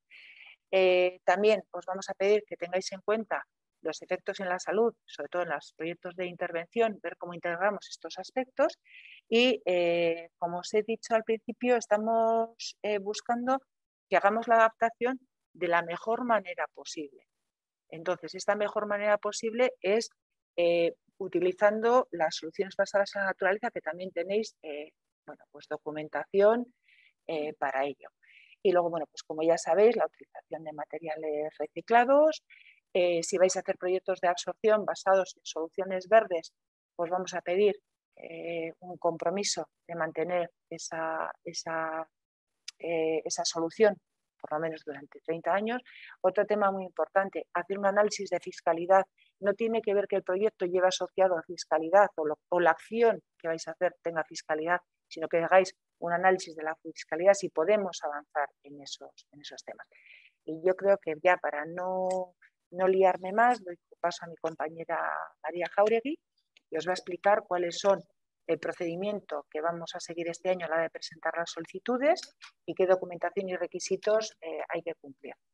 Eh, también os vamos a pedir que tengáis en cuenta los efectos en la salud, sobre todo en los proyectos de intervención, ver cómo integramos estos aspectos y, eh, como os he dicho al principio, estamos eh, buscando que hagamos la adaptación de la mejor manera posible. Entonces, esta mejor manera posible es eh, utilizando las soluciones basadas en la naturaleza, que también tenéis eh, bueno, pues documentación eh, para ello. Y luego, bueno, pues como ya sabéis, la utilización de materiales reciclados. Eh, si vais a hacer proyectos de absorción basados en soluciones verdes, pues vamos a pedir eh, un compromiso de mantener esa, esa, eh, esa solución por lo menos durante treinta años. Otro tema muy importante, hacer un análisis de fiscalidad. No tiene que ver que el proyecto lleve asociado a fiscalidad o, lo, o la acción que vais a hacer tenga fiscalidad, sino que hagáis un análisis de la fiscalidad si podemos avanzar en esos, en esos temas. Y yo creo que ya para no, no liarme más, doy paso a mi compañera María Jáuregui y os va a explicar cuáles son el procedimiento que vamos a seguir este año a la hora de presentar las solicitudes y qué documentación y requisitos eh, hay que cumplir.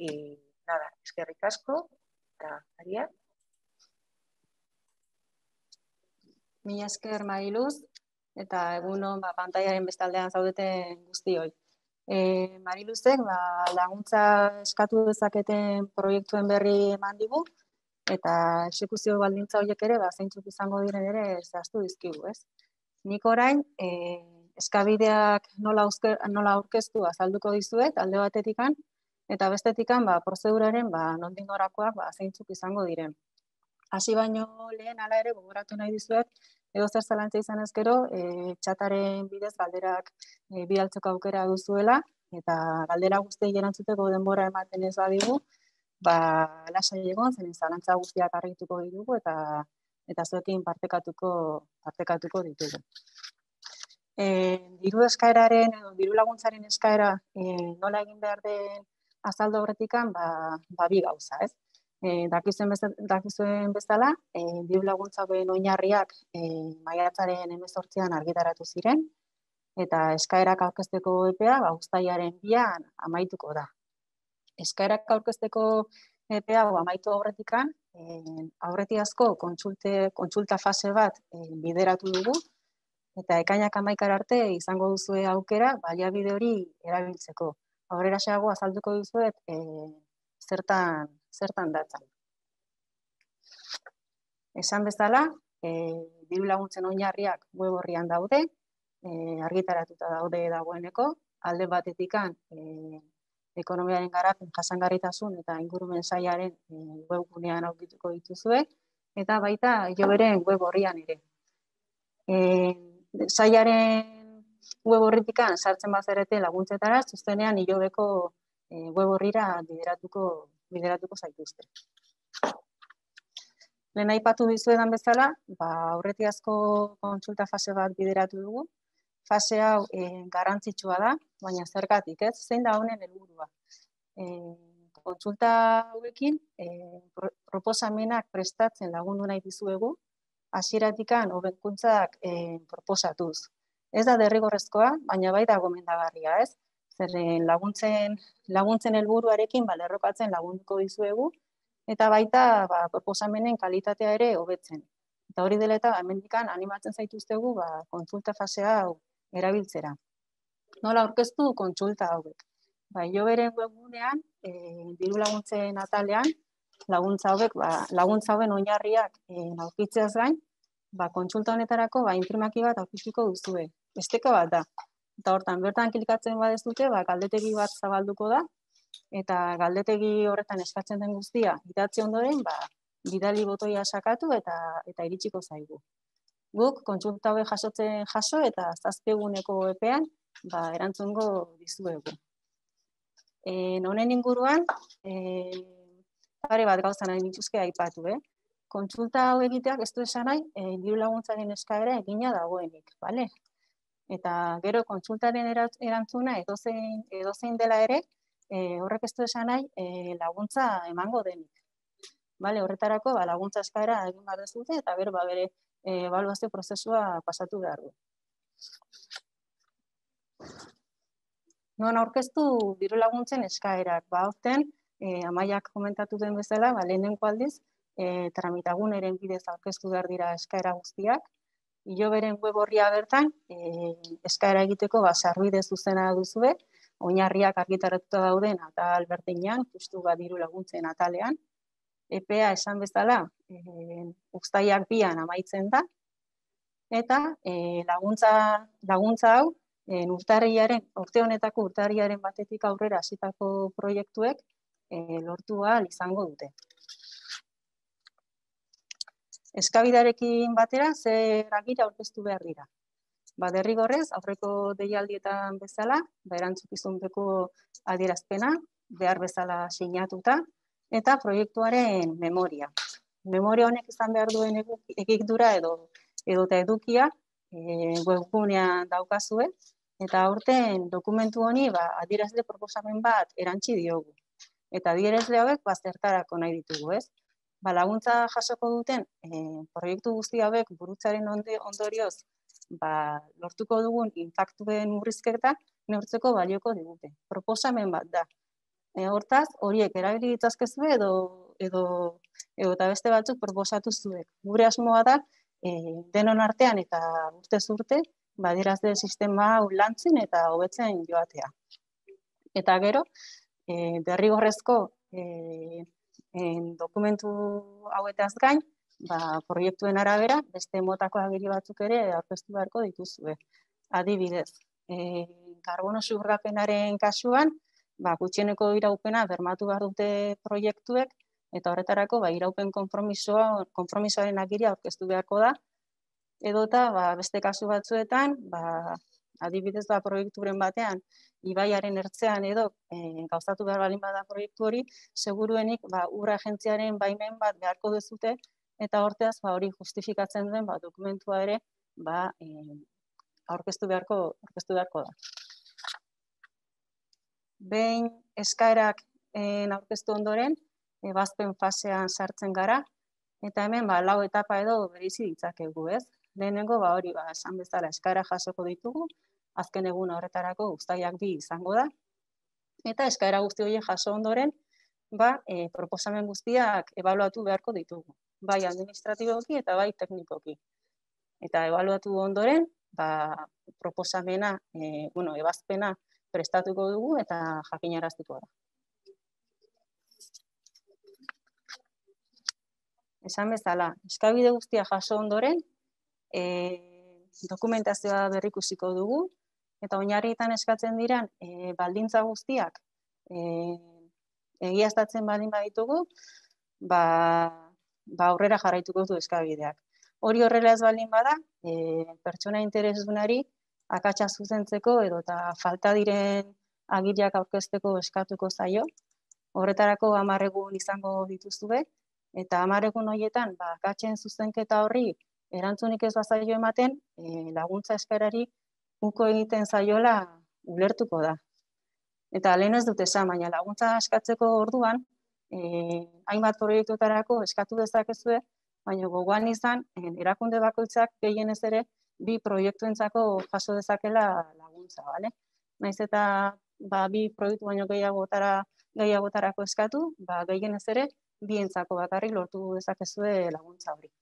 y nada, eskerrik asko, eta Maria. Mila esker Mariluz, eta egunon ba, pantailaren bestaldean zaudeten guztioi. E, Mariluzek ba, laguntza eskatu dezaketen proiektuen berri eman digu, eta exekuzio baldintza horiek ere, ba, zeintzuk izango diren ere zehaztu dizkigu, ez? Nik orain, e, eskabideak nola, uzke, nola aurkeztu azalduko dizuet, alde batetikan, eta bestetikan, ba, prozeduraren ba, nondik norakoak ba, zeintzuk izango diren. Hasi baino lehen hala ere gogoratu nahi dizuet, edo zer zalantza izan ezkero, e, txataren bidez galderak e, bidaltzeko aukera duzuela, eta galdera guztiei erantzuteko denbora ematen ez badigu, ba, lasai egon, zen zalantza guztiak argituko ditugu, eta eta zuekin partekatuko, partekatuko ditugu. E, diru eskaeraren, edo diru laguntzaren eskaera e, nola egin behar den azaldu horretikan, ba, ba bi gauza, ez? E, dakizuen, bezala, dakizuen bezala, e, diru laguntzauen oinarriak e, maiatzaren hemezortzian argitaratu ziren, eta eskaerak aurkezteko epea ba, uztailaren bian amaituko da. Eskaerak aurkezteko epea ba, amaitu aurretikan, e, aurretiazko kontsulte, kontsulta fase bat e, bideratu dugu, eta ekainak hamaikara arte izango duzue aukera baliabide hori erabiltzeko. Aurrera xeago azalduko duzuet e, zertan, zertan datzan. Esan bezala, e, diru laguntzen oinarriak web orrian daude, e, argitaratuta daude dagoeneko, alde batetikan e, ekonomiaren garapen jasangarritasun eta ingurumen sailaren e, webgunean aurkituko dituzue, eta baita Iloberen web orrian ere. E, sailaren web orritikan sartzen bazarete laguntzetara, zuzenean Ilobeko e, web orrira bideratuko, bideratuko zaituzte. Lehen aipatu dizuedan bezala, ba, aurretiazko kontsulta fase bat bideratu dugu. Fase hau e, garrantzitsua da, baina zergatik, ez? Zein da honen helburua. E, kontsulta hauekin e, pro, proposamenak prestatzen lagundu nahi dizuegu, hasieratikan hobekuntzak e, proposatuz. Ez da derrigorrezkoa, baina baita gomendagarria, ez? Zer laguntzen laguntzen helburuarekin ba, lerrokatzen lagunduko dizuegu, eta baita ba, proposamenen kalitatea ere hobetzen. Eta hori dela eta hemendikan animatzen zaituztegu ba, kontsulta fasea hau erabiltzera. Nola aurkeztu kontsulta hauek. Ba, Iloberen webgunean, e, diru laguntzen atalean, laguntza hauek, ba, laguntza hauen oinarriak e, aurkitzeaz gain, ba, kontsulta honetarako ba, imprimaki bat aurkituko duzue. Esteka bat da. Eta hortan, bertan klikatzen badezute, ba, galdetegi bat zabalduko da, eta galdetegi horretan eskatzen den guztia idatzi ondoren, ba, bidali botoia sakatu eta eta iritsiko zaigu. Guk kontsulta hauek jasotzen jaso eta zazpi eguneko epean ba, erantzungo dizuegu. E, honen inguruan, e, pare bat gauza nahi nituzke aipatu, eh? Kontsulta hau egiteak ez du esan nahi, e, diru laguntzaren eskaera egina dagoenik, bale? Eta gero kontsultaren erantzuna edozein, edozein dela ere, E, horrek ez du esan nahi e, laguntza emango denik. Bale, horretarako ba, laguntza eskaera egin behar dezute eta bero ba, bere e, ebaluazio prozesua pasatu behar du. Non aurkeztu diru laguntzen eskaerak. Ba, aurten, e, Amaiak komentatu den bezala, ba, lehenengo aldiz, e, tramitaguneren bidez aurkeztu behar dira eskaera guztiak. Iloberen web orria bertan, e, eskaera egiteko ba, sarbide zuzena duzue, oinarriak argitaratuta dauden atal berdinean, justu bat diru laguntzen atalean. Epea esan bezala, e, uztailak bian amaitzen da, eta e, laguntza, laguntza hau, e, urtarriaren, urte honetako urtarriaren batetik aurrera hasitako proiektuek e, lortu ahal izango dute. Eskabidarekin batera, zer agira aurkeztu behar dira. Ba, derrigorrez, aurreko deialdietan bezala, ba, erantzukizunpeko adierazpena, behar bezala sinatuta, eta proiektuaren memoria. Memoria honek izan behar duen egitura edo edota edukia e, webgunean daukazue, eta aurten dokumentu honi ba, adierazle proposamen bat erantzi diogu. Eta adierazle hauek ba, zertarako nahi ditugu, ez? Ba, laguntza jasoko duten e, proiektu guzti hauek burutzaren ondorioz ba, lortuko dugun inpaktuen murrizketak neurtzeko balioko digute. Proposamen bat da. E, hortaz, horiek erabili ditzazkezue edo, edo, edo eta beste batzuk proposatu zuek. Gure asmoa da, e, denon artean eta urtez urte, badierazle sistema hau lantzen eta hobetzen joatea. Eta gero, e, derrigorrezko e, en, dokumentu hauetaz gain, ba, proiektuen arabera, beste motako agiri batzuk ere aurkeztu beharko dituzue. Adibidez, e, karbono xurgapenaren kasuan, ba, gutxieneko iraupena bermatu behar dute proiektuek, eta horretarako ba, iraupen konpromisoa, konpromisoaren agiria aurkeztu beharko da, edota ba, beste kasu batzuetan, ba, adibidez da proiekturen batean, ibaiaren ertzean edo e, gauzatu behar balin bada proiektu hori, seguruenik ba, ura agentziaren baimen bat beharko dezute, eta hortaz ba, hori justifikatzen duen ba, dokumentua ere ba, e, aurkeztu beharko, aurkeztu beharko da. Behin eskaerak aurkeztu ondoren, ebazpen fasean sartzen gara, eta hemen ba, lau etapa edo bereizi ditzakegu, ez? Lehenengo ba, hori ba, esan bezala eskaera jasoko ditugu, azken egun horretarako uztailak bi izango da, eta eskaera guzti horiek jaso ondoren, ba, e, proposamen guztiak ebaluatu beharko ditugu, bai administratiboki eta bai teknikoki. Eta ebaluatu ondoren, ba, proposamena, e, bueno, ebazpena prestatuko dugu eta jakinaraztuko da. Esan bezala, eskabide guztia jaso ondoren, e, dokumentazioa berrikusiko dugu, eta oinarrietan eskatzen diran e, baldintza guztiak e, egiaztatzen baldin baditugu, ba, ba aurrera jarraituko du eskabideak. Hori horrela ez baldin bada, e, pertsona interesdunari akatsa zuzentzeko edo eta falta diren agiriak aurkezteko eskatuko zaio. Horretarako hamar egun izango dituzue, eta hamar egun horietan ba, akatzen zuzenketa horri erantzunik ez bazaio ematen, e, laguntza eskarari uko egiten zaiola ulertuko da. Eta lehen ez dut esan, baina laguntza eskatzeko orduan, e, hainbat proiektuetarako eskatu dezakezue, baina gogoan izan, erakunde bakoitzak gehienez ere, bi proiektuentzako jaso dezakela laguntza, bale? Naiz eta ba, bi proiektu baino gehiagotara, gehiagotarako eskatu, ba, gehienez ere, bientzako bakarrik lortu dezakezue laguntza hori.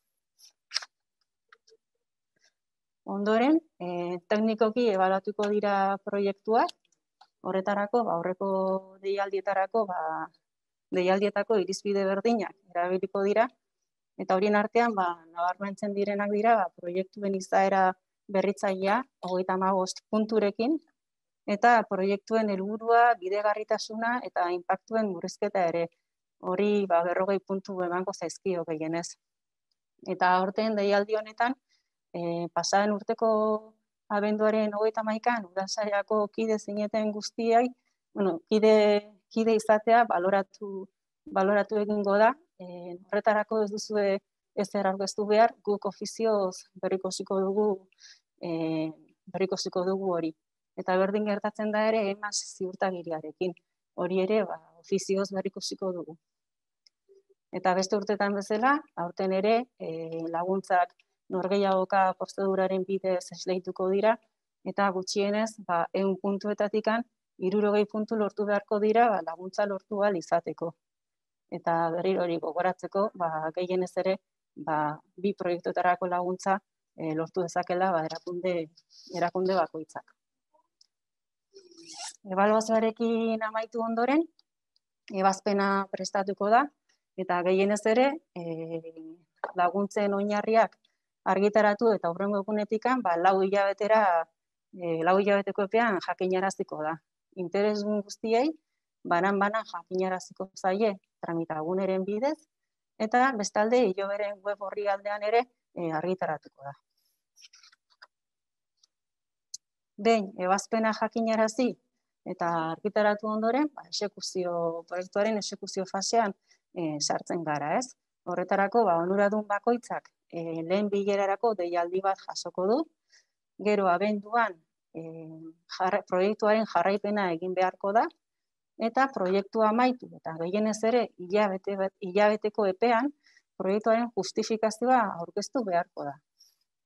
Ondoren, e, teknikoki ebaluatuko dira proiektuak, horretarako, ba, aurreko deialdietarako, ba, deialdietako irizpide berdinak erabiliko dira, eta horien artean, ba, nabarmentzen direnak dira, ba, proiektuen izaera berritzailea, hogeita hamabost punturekin, eta proiektuen helburua, bidegarritasuna eta inpaktuen murrizketa ere. Hori ba, berrogei puntu emango zaizkio gehienez. Eta aurten deialdi honetan, e, pasaren urteko abenduaren hogeita hamaikan, Udalsariako kide zineten guztiai, bueno, kide, kide izatea baloratu, baloratu egingo da. E, horretarako ez duzue ezer aurkeztu behar, guk ofizioz berrikosiko dugu, e, berrikosiko dugu hori. Eta berdin gertatzen da ere, emaz ziurtagiriarekin. Hori ere, ba, ofizioz berrikosiko dugu. Eta beste urtetan bezala, aurten ere, e, laguntzak norgehiagoka prozeduraren bidez esleituko dira, eta gutxienez, ba, ehun puntuetatikan, hirurogei puntu lortu beharko dira, ba, laguntza lortu ahal izateko. Eta berriro hori gogoratzeko, ba, gehienez ere, ba, bi proiektuetarako laguntza e, lortu dezakela ba, erakunde, erakunde bakoitzak. Ebaluazioarekin amaitu ondoren, ebazpena prestatuko da, eta gehienez ere, e, laguntzen oinarriak argitaratu eta hurrengo egunetikan, ba, lau hilabetera, e, lau hilabeteko epean jakinaraziko da. Interesdun guztiei, banan-banan jakinaraziko zaie tramitaguneren bidez, eta bestalde hiloberen web horri aldean ere e, argitaratuko da. Behin, ebazpena jakinarazi eta argitaratu ondoren, ba, exekuzio, proiektuaren exekuzio fasean e, sartzen gara, ez? Horretarako, ba, onuradun bakoitzak e, lehen bilerarako deialdi bat jasoko du, gero abenduan e, jarra, proiektuaren jarraipena egin beharko da, eta proiektua amaitu, eta gehienez ere hilabete, hilabeteko epean, proiektuaren justifikazioa aurkeztu beharko da.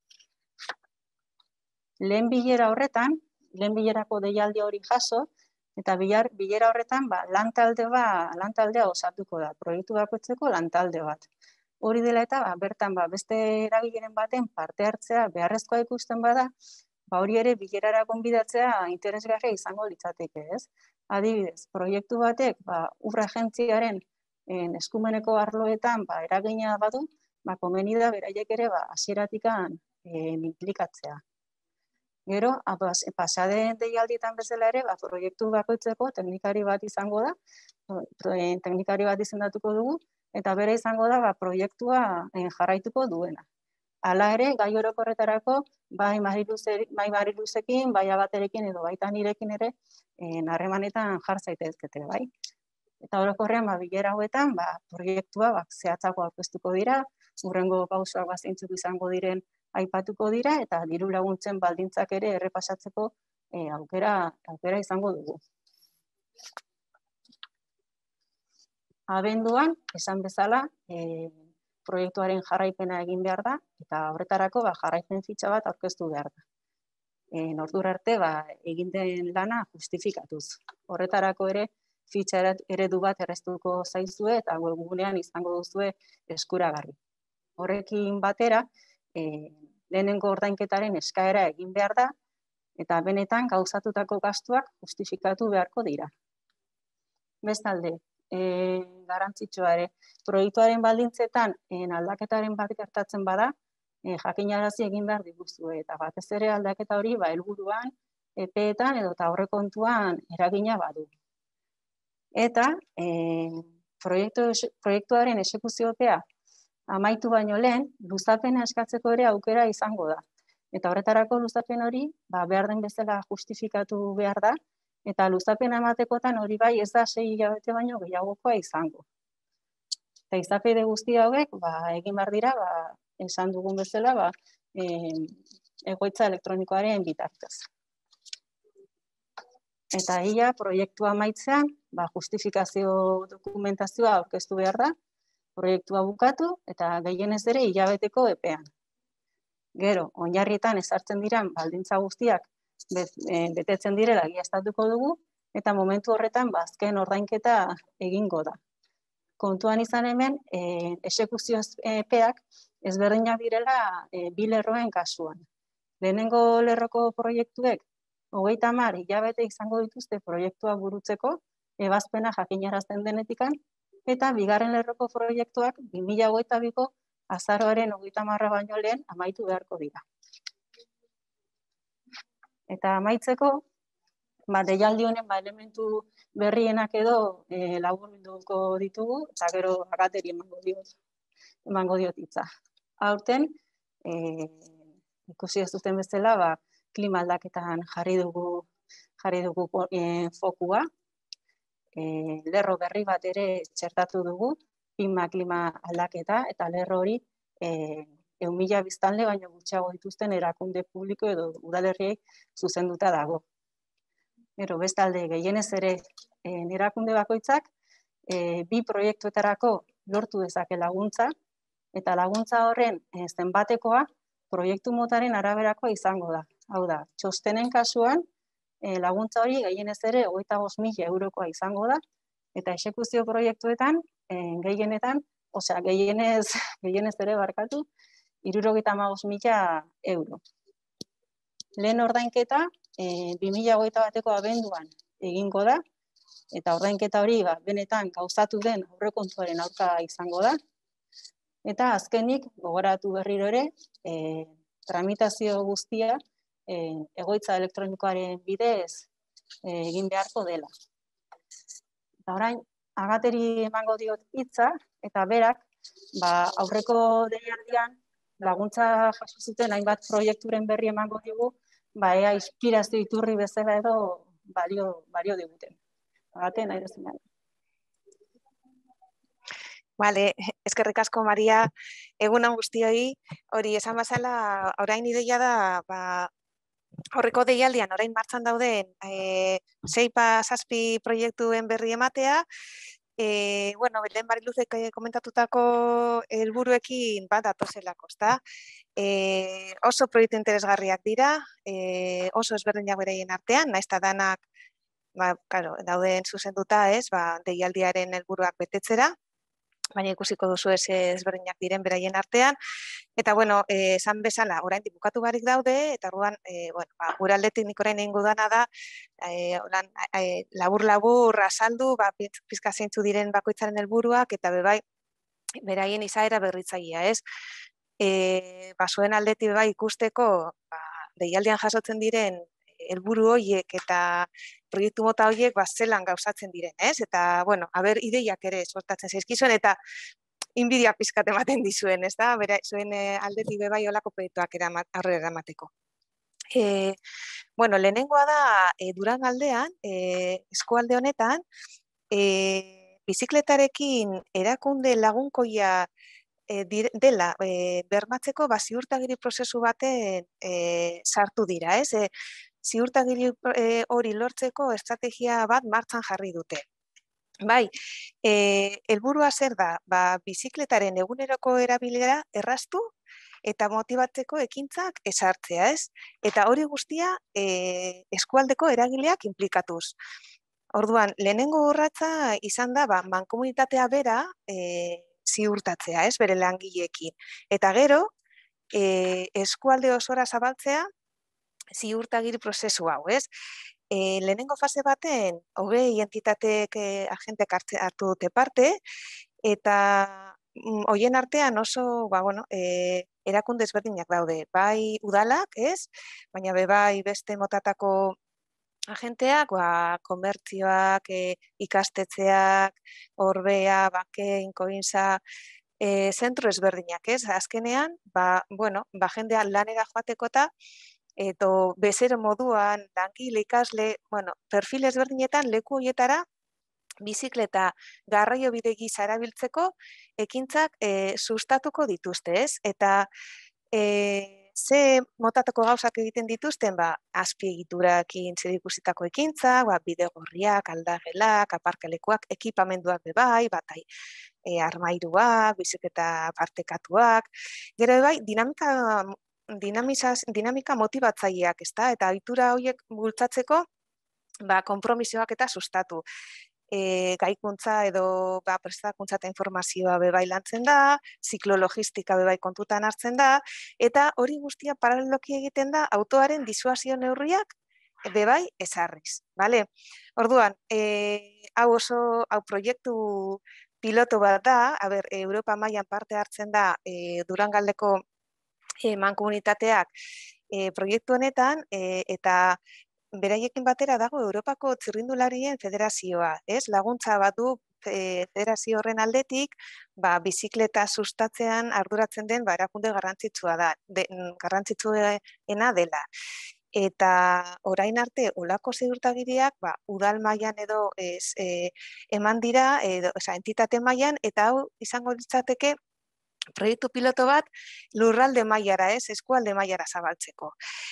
Lehen bilera horretan, lehen bilerako deialdi hori jaso, Eta bilar, bilera horretan, ba, lantalde ba, lantaldea osatuko da, proiektu bakoitzeko lantalde bat. Hori dela eta ba, bertan ba, beste eragileren baten parte hartzea beharrezkoa ikusten bada, ba, hori ere bilerara gonbidatzea interesgarria izango litzateke, ez? Adibidez, proiektu batek ba, ur agentziaren en, eskumeneko arloetan ba, eragina badu, ba, komeni da beraiek ere ba, hasieratikan e, inplikatzea. Gero, pasaden deialdietan bezala ere, ba, proiektu bakoitzeko teknikari bat izango da, teknikari bat izendatuko dugu, eta bere izango da ba, proiektua jarraituko duena. Hala ere, gai orokorretarako, bai Mariluzekin, bai Abaterekin edo baita nirekin ere, harremanetan jar zaitezkete, bai. Eta orokorrean, ba, bilera hauetan, ba, proiektua ba, zehatzako aurkeztuko dira, hurrengo pausoak ba, zeintzuk izango diren aipatuko dira, eta diru laguntzen baldintzak ere errepasatzeko e, aukera, aukera izango dugu. Abenduan, esan bezala, e, proiektuaren jarraipena egin behar da, eta horretarako ba, jarraipen fitxa bat aurkeztu behar da. E, Ordura arte ba, egin den lana justifikatuz. Horretarako ere, fitxa eredu bat erreztuko zaizue, eta webgunean izango duzue eskuragarri. Horrekin batera, e, lehenengo ordainketaren eskaera egin behar da, eta benetan gauzatutako gastuak justifikatu beharko dira. Bestalde, e, garantzitsua ere, proiektuaren baldintzetan e, aldaketaren bat gertatzen bada, e, jakinarazi egin behar diguzue, eta batez ere aldaketa hori ba, helburuan, epeetan edo eta aurrekontuan eragina badu. Eta e, proiektu, proiektuaren exekuziopea amaitu baino lehen, luzapena eskatzeko ere aukera izango da. Eta horretarako luzapen hori, ba, behar den bezala justifikatu behar da, eta luzapena ematekotan hori bai ez da sei hilabete baino gehiagokoa izango. Eta izapide guzti hauek, ba, egin behar dira, ba, esan dugun bezala, ba, e, egoitza elektronikoaren bitartez. Eta ia proiektua amaitzean, ba, justifikazio dokumentazioa aurkeztu behar da, proiektua bukatu eta gehienez ere hilabeteko epean. Gero, oinarrietan ezartzen diran baldintza guztiak betetzen direla egiaztatuko dugu, eta momentu horretan azken ordainketa egingo da. Kontuan izan hemen, e, exekuzio epeak ezberdinak direla e, bi lerroen kasuan. Lehenengo lerroko proiektuek, hogeita hamar hilabete izango dituzte proiektua burutzeko, ebazpena jakinarazten denetikan, eta bigarren lerroko proiektuak bi mila hogeita biko azaroaren hogeita hamarra baino lehen amaitu beharko dira. Eta amaitzeko, ba, deialdi honen ba, elementu berrienak edo e, laburbilduko ditugu, eta gero Agateri emango diot, emango diot hitza. Aurten, e, ikusi ez duten bezala, ba, klima aldaketan jarri dugu, jarri dugu e, fokua, E, lerro berri bat ere txertatu dugu, klima klima aldaketa, eta lerro hori e, ehun mila biztanle baino gutxiago dituzten erakunde publiko edo udalerriek zuzenduta dago. Gero, bestalde gehienez ere e, erakunde bakoitzak e, bi proiektuetarako lortu dezake laguntza, eta laguntza horren e, zenbatekoa proiektu motaren araberakoa izango da. Hau da, txostenen kasuan, E, laguntza hori gehienez ere hogeita bost mila eurokoa izango da, eta exekuzio proiektuetan e, gehienetan, osea, gehienez, gehienez ere barkatu, hirurogeita hamabost mila euro. Lehen ordainketa e, bi mila hogeita bateko abenduan egingo da, eta ordainketa hori ba, benetan gauzatu den aurrekontuaren aurka izango da, eta azkenik gogoratu berriro ere, e, tramitazio guztia, E, egoitza elektronikoaren bidez e, egin beharko dela. Eta orain, Agateri emango diot hitza, eta berak, ba, aurreko deialdian laguntza jaso zuten hainbat proiekturen berri emango digu, ba, ea inspirazio iturri bezala edo balio, balio diguten. Agate, nahi dezunan. Vale, eskerrik asko, Maria, egunan guztioi, hori esan bazala, orain ideia da, ba, aurreko deialdian orain martxan dauden e, seipa zazpi proiektuen berri ematea, e, bueno, Belen Mariluzek komentatutako helburuekin bat datozelako, ezta? E, oso proiektu interesgarriak dira, e, oso ezberdinak beraien artean, nahiz eta danak ba, claro, dauden zuzenduta, ez, ba, deialdiaren helburuak betetzera, baina ikusiko duzu ez ezberdinak diren beraien artean. Eta, bueno, eh, esan bezala, orain bukatu barik daude, eta orduan, eh, bueno, ba, gure aldetik nik orain egingo dana da, eh, olan, eh, labur-labur azaldu, ba, pizka zeintzu diren bakoitzaren helburuak, eta bebai, beraien izaera berritzailea, ez? E, ba, zuen aldetik bebai ikusteko, ba, deialdian jasotzen diren helburu horiek eta proiektu mota horiek ba, zelan gauzatzen diren, ez? Eta, bueno, haber ideiak ere sortatzen zaizkizuen, eta inbidia pizkat ematen dizuen, ez da? Bera, zuen aldetik bebai olako proiektuak aurrera eramateko. E, bueno, lehenengoa da, e, Durangaldean, e, eskualde honetan, e, bizikletarekin erakunde lagunkoia e, dela e, bermatzeko ba, ziurtagiri prozesu baten e, sartu dira, ez? E, ziurtagiri e, hori lortzeko estrategia bat martxan jarri dute. Bai, e, helburua zer da? Ba, bizikletaren eguneroko erabilera erraztu eta motibatzeko ekintzak esartzea, ez? Eta hori guztia e, eskualdeko eragileak inplikatuz. Orduan, lehenengo urratsa izan da, ba, mankomunitatea bera e, ziurtatzea, ez, bere langileekin. Eta gero, e, eskualde osora zabaltzea ziurtagiri prozesu hau, ez? E, lehenengo fase baten, hogei entitateek e, agentek hartu dute parte, eta hoien artean oso, ba, bueno, e, erakunde ezberdinak daude, bai udalak, ez? Baina be bai beste motatako agenteak, ba, komertzioak, e, ikastetxeak, orbea, bake, inkointza, e, zentro ezberdinak, ez? Azkenean, ba, bueno, ba, jendea lanera joateko eta edo bezero moduan, langile, ikasle, bueno, perfil ezberdinetan leku horietara bizikleta garraio bide gisa erabiltzeko ekintzak e, sustatuko dituzte, ez? Eta e, ze motatako gauzak egiten dituzten, ba, azpiegiturakin zerikusitako ekintza, ba, bide gorriak, aldagelak, aparkalekuak, ekipamenduak bebai, batai, e, armairuak, bizikleta partekatuak, gero bebai, dinamika dinamika motibatzaileak, ezta? Eta ohitura horiek bultzatzeko ba, konpromisoak eta sustatu. E, gaikuntza edo ba, prestakuntza eta informazioa bebai lantzen da, ziklologistika bebai kontutan hartzen da, eta hori guztia paraleloki egiten da autoaren disuasio neurriak bebai ezarriz. Vale? Orduan, e, hau oso, hau proiektu piloto bat da, a ber, Europa mailan parte hartzen da e, Durangaldeko E, mankomunitateak e, proiektu honetan, e, eta beraiekin batera dago Europako txirrindularien federazioa, ez? Laguntza bat du e, federazio horren aldetik, ba, bizikleta sustatzean arduratzen den ba, erakunde garrantzitsua da, de, garrantzitsuena dela. Eta orain arte, olako ziurtagiriak, ba, udal mailan edo ez, e, eman dira, edo, oza, entitate mailan, eta hau izango litzateke proiektu piloto bat lurralde mailara, ez, eskualde mailara zabaltzeko.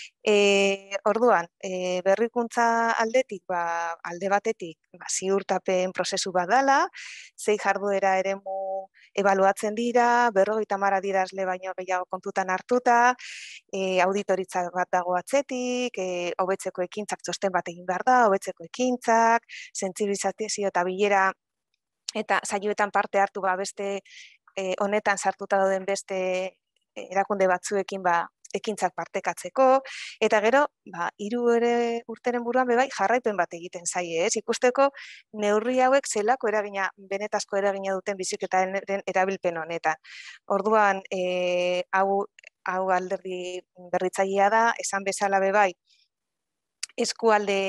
E, orduan, e, berrikuntza aldetik, ba, alde batetik, ba, ziurtapen prozesu bat dela, zei jarduera eremu ebaluatzen dira, berrogeita hamar adierazle baino gehiago kontutan hartuta, e, auditoritza bat dago atzetik, e, hobetzeko ekintzak txosten bat egin behar da, hobetzeko ekintzak, sentsibilizazio eta bilera eta saioetan parte hartu ba, beste E, honetan sartuta dauden beste erakunde batzuekin ba, ekintzak partekatzeko, eta gero, ba, hiru ere urteren buruan bebai jarraipen bat egiten zaie, ez? Ikusteko neurri hauek zelako eragina, benetazko eragina duten bizikletaren erabilpen honetan. Orduan, e, hau, hau alderdi berritzailea da, esan bezala bebai, eskualde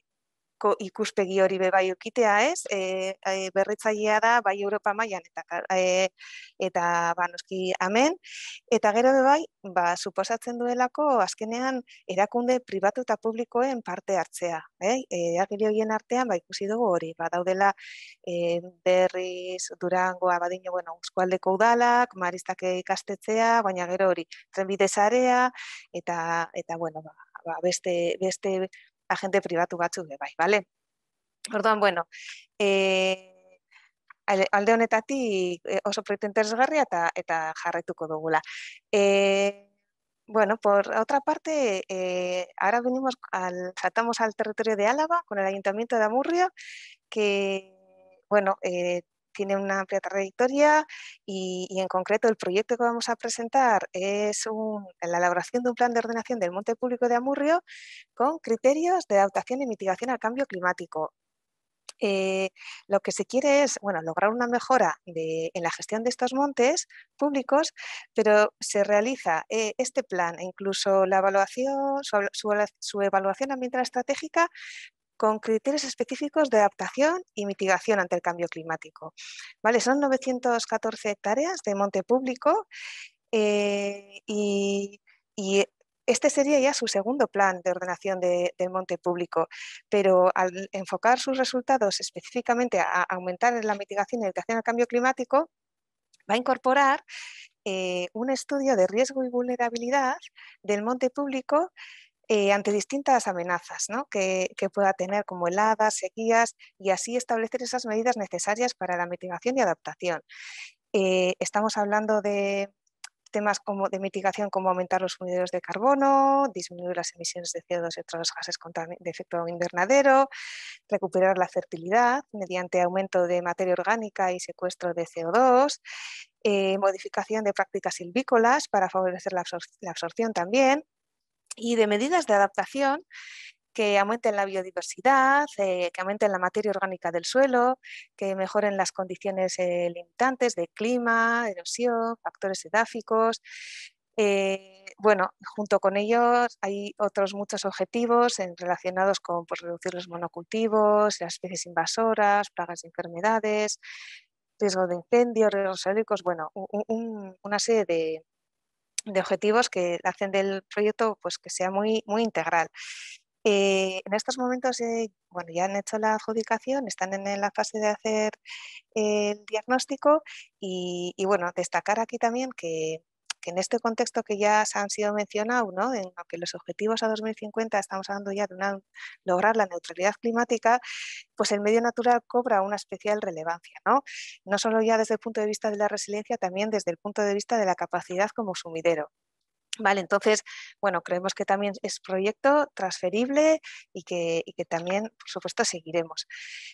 ikuspegi hori bebai ukitea, ez? E, e, berritzailea da, bai Europa mailan eta e, eta ba, noski hemen, eta gero bebai, ba, suposatzen duelako azkenean erakunde pribatu eta publikoen parte hartzea, eh? Eragile horien artean, ba, ikusi dugu hori, ba, daudela e, Berriz, Durango, Abadiño, bueno, eskualdeko udalak, Maristak ikastetxea, baina gero hori, trenbide sarea, eta, eta bueno, ba, ba, beste, beste agente pribatu batzuk bai, bale? Orduan, bueno, e, alde honetatik oso proiektu interesgarria eta, eta jarraituko dugula. E, Bueno, por otra parte, eh, ahora venimos al, saltamos al territorio de Álava con el Ayuntamiento de Amurrio, que, bueno, eh, tiene una amplia trayectoria y, y en concreto el proyecto que vamos a presentar es un, la elaboración de un plan de ordenación del monte público de Amurrio con criterios de adaptación y mitigación al cambio climático. Eh, lo que se quiere es, bueno, lograr una mejora de, en la gestión de estos montes públicos, pero se realiza eh, este plan e incluso la evaluación, su, su, su evaluación ambiental estratégica con criterios específicos de adaptación y mitigación ante el cambio climático. ¿Vale? Son novecientas catorce hectáreas de monte público eh, y, y este sería ya su segundo plan de ordenación de, del monte público, pero al enfocar sus resultados específicamente a aumentar la mitigación y adaptación al cambio climático, va a incorporar eh, un estudio de riesgo y vulnerabilidad del monte público eh, ante distintas amenazas, ¿no? que, que pueda tener, como heladas, sequías, y así establecer esas medidas necesarias para la mitigación y adaptación. Eh, estamos hablando de temas como de mitigación como aumentar los fundideros de carbono, disminuir las emisiones de C O dos y otros gases de efecto invernadero, recuperar la fertilidad mediante aumento de materia orgánica y secuestro de C O dos, eh, modificación de prácticas silvícolas para favorecer la, absor la absorción también, y de medidas de adaptación que aumenten la biodiversidad, eh, que aumenten la materia orgánica del suelo, que mejoren las condiciones eh, limitantes de clima, erosión, factores edáficos. Eh, bueno, junto con ellos hay otros muchos objetivos en, relacionados con pues, reducir los monocultivos, las especies invasoras, plagas y enfermedades, riesgo de incendios, riesgos eólicos, bueno, un, un, una serie de, de objetivos que hacen del proyecto pues, que sea muy, muy integral. Eh, en estos momentos, eh, bueno, ya han hecho la adjudicación, están en la fase de hacer el diagnóstico y, y bueno, destacar aquí también que, que en este contexto que ya se han sido mencionados, ¿no? En que los objetivos a dos mil cincuenta estamos hablando ya de una, lograr la neutralidad climática, pues el medio natural cobra una especial relevancia, ¿no? No solo ya desde el punto de vista de la resiliencia, también desde el punto de vista de la capacidad como sumidero. Vale, entonces, bueno, creemos que también es proyecto transferible y que, y que también, por supuesto, seguiremos.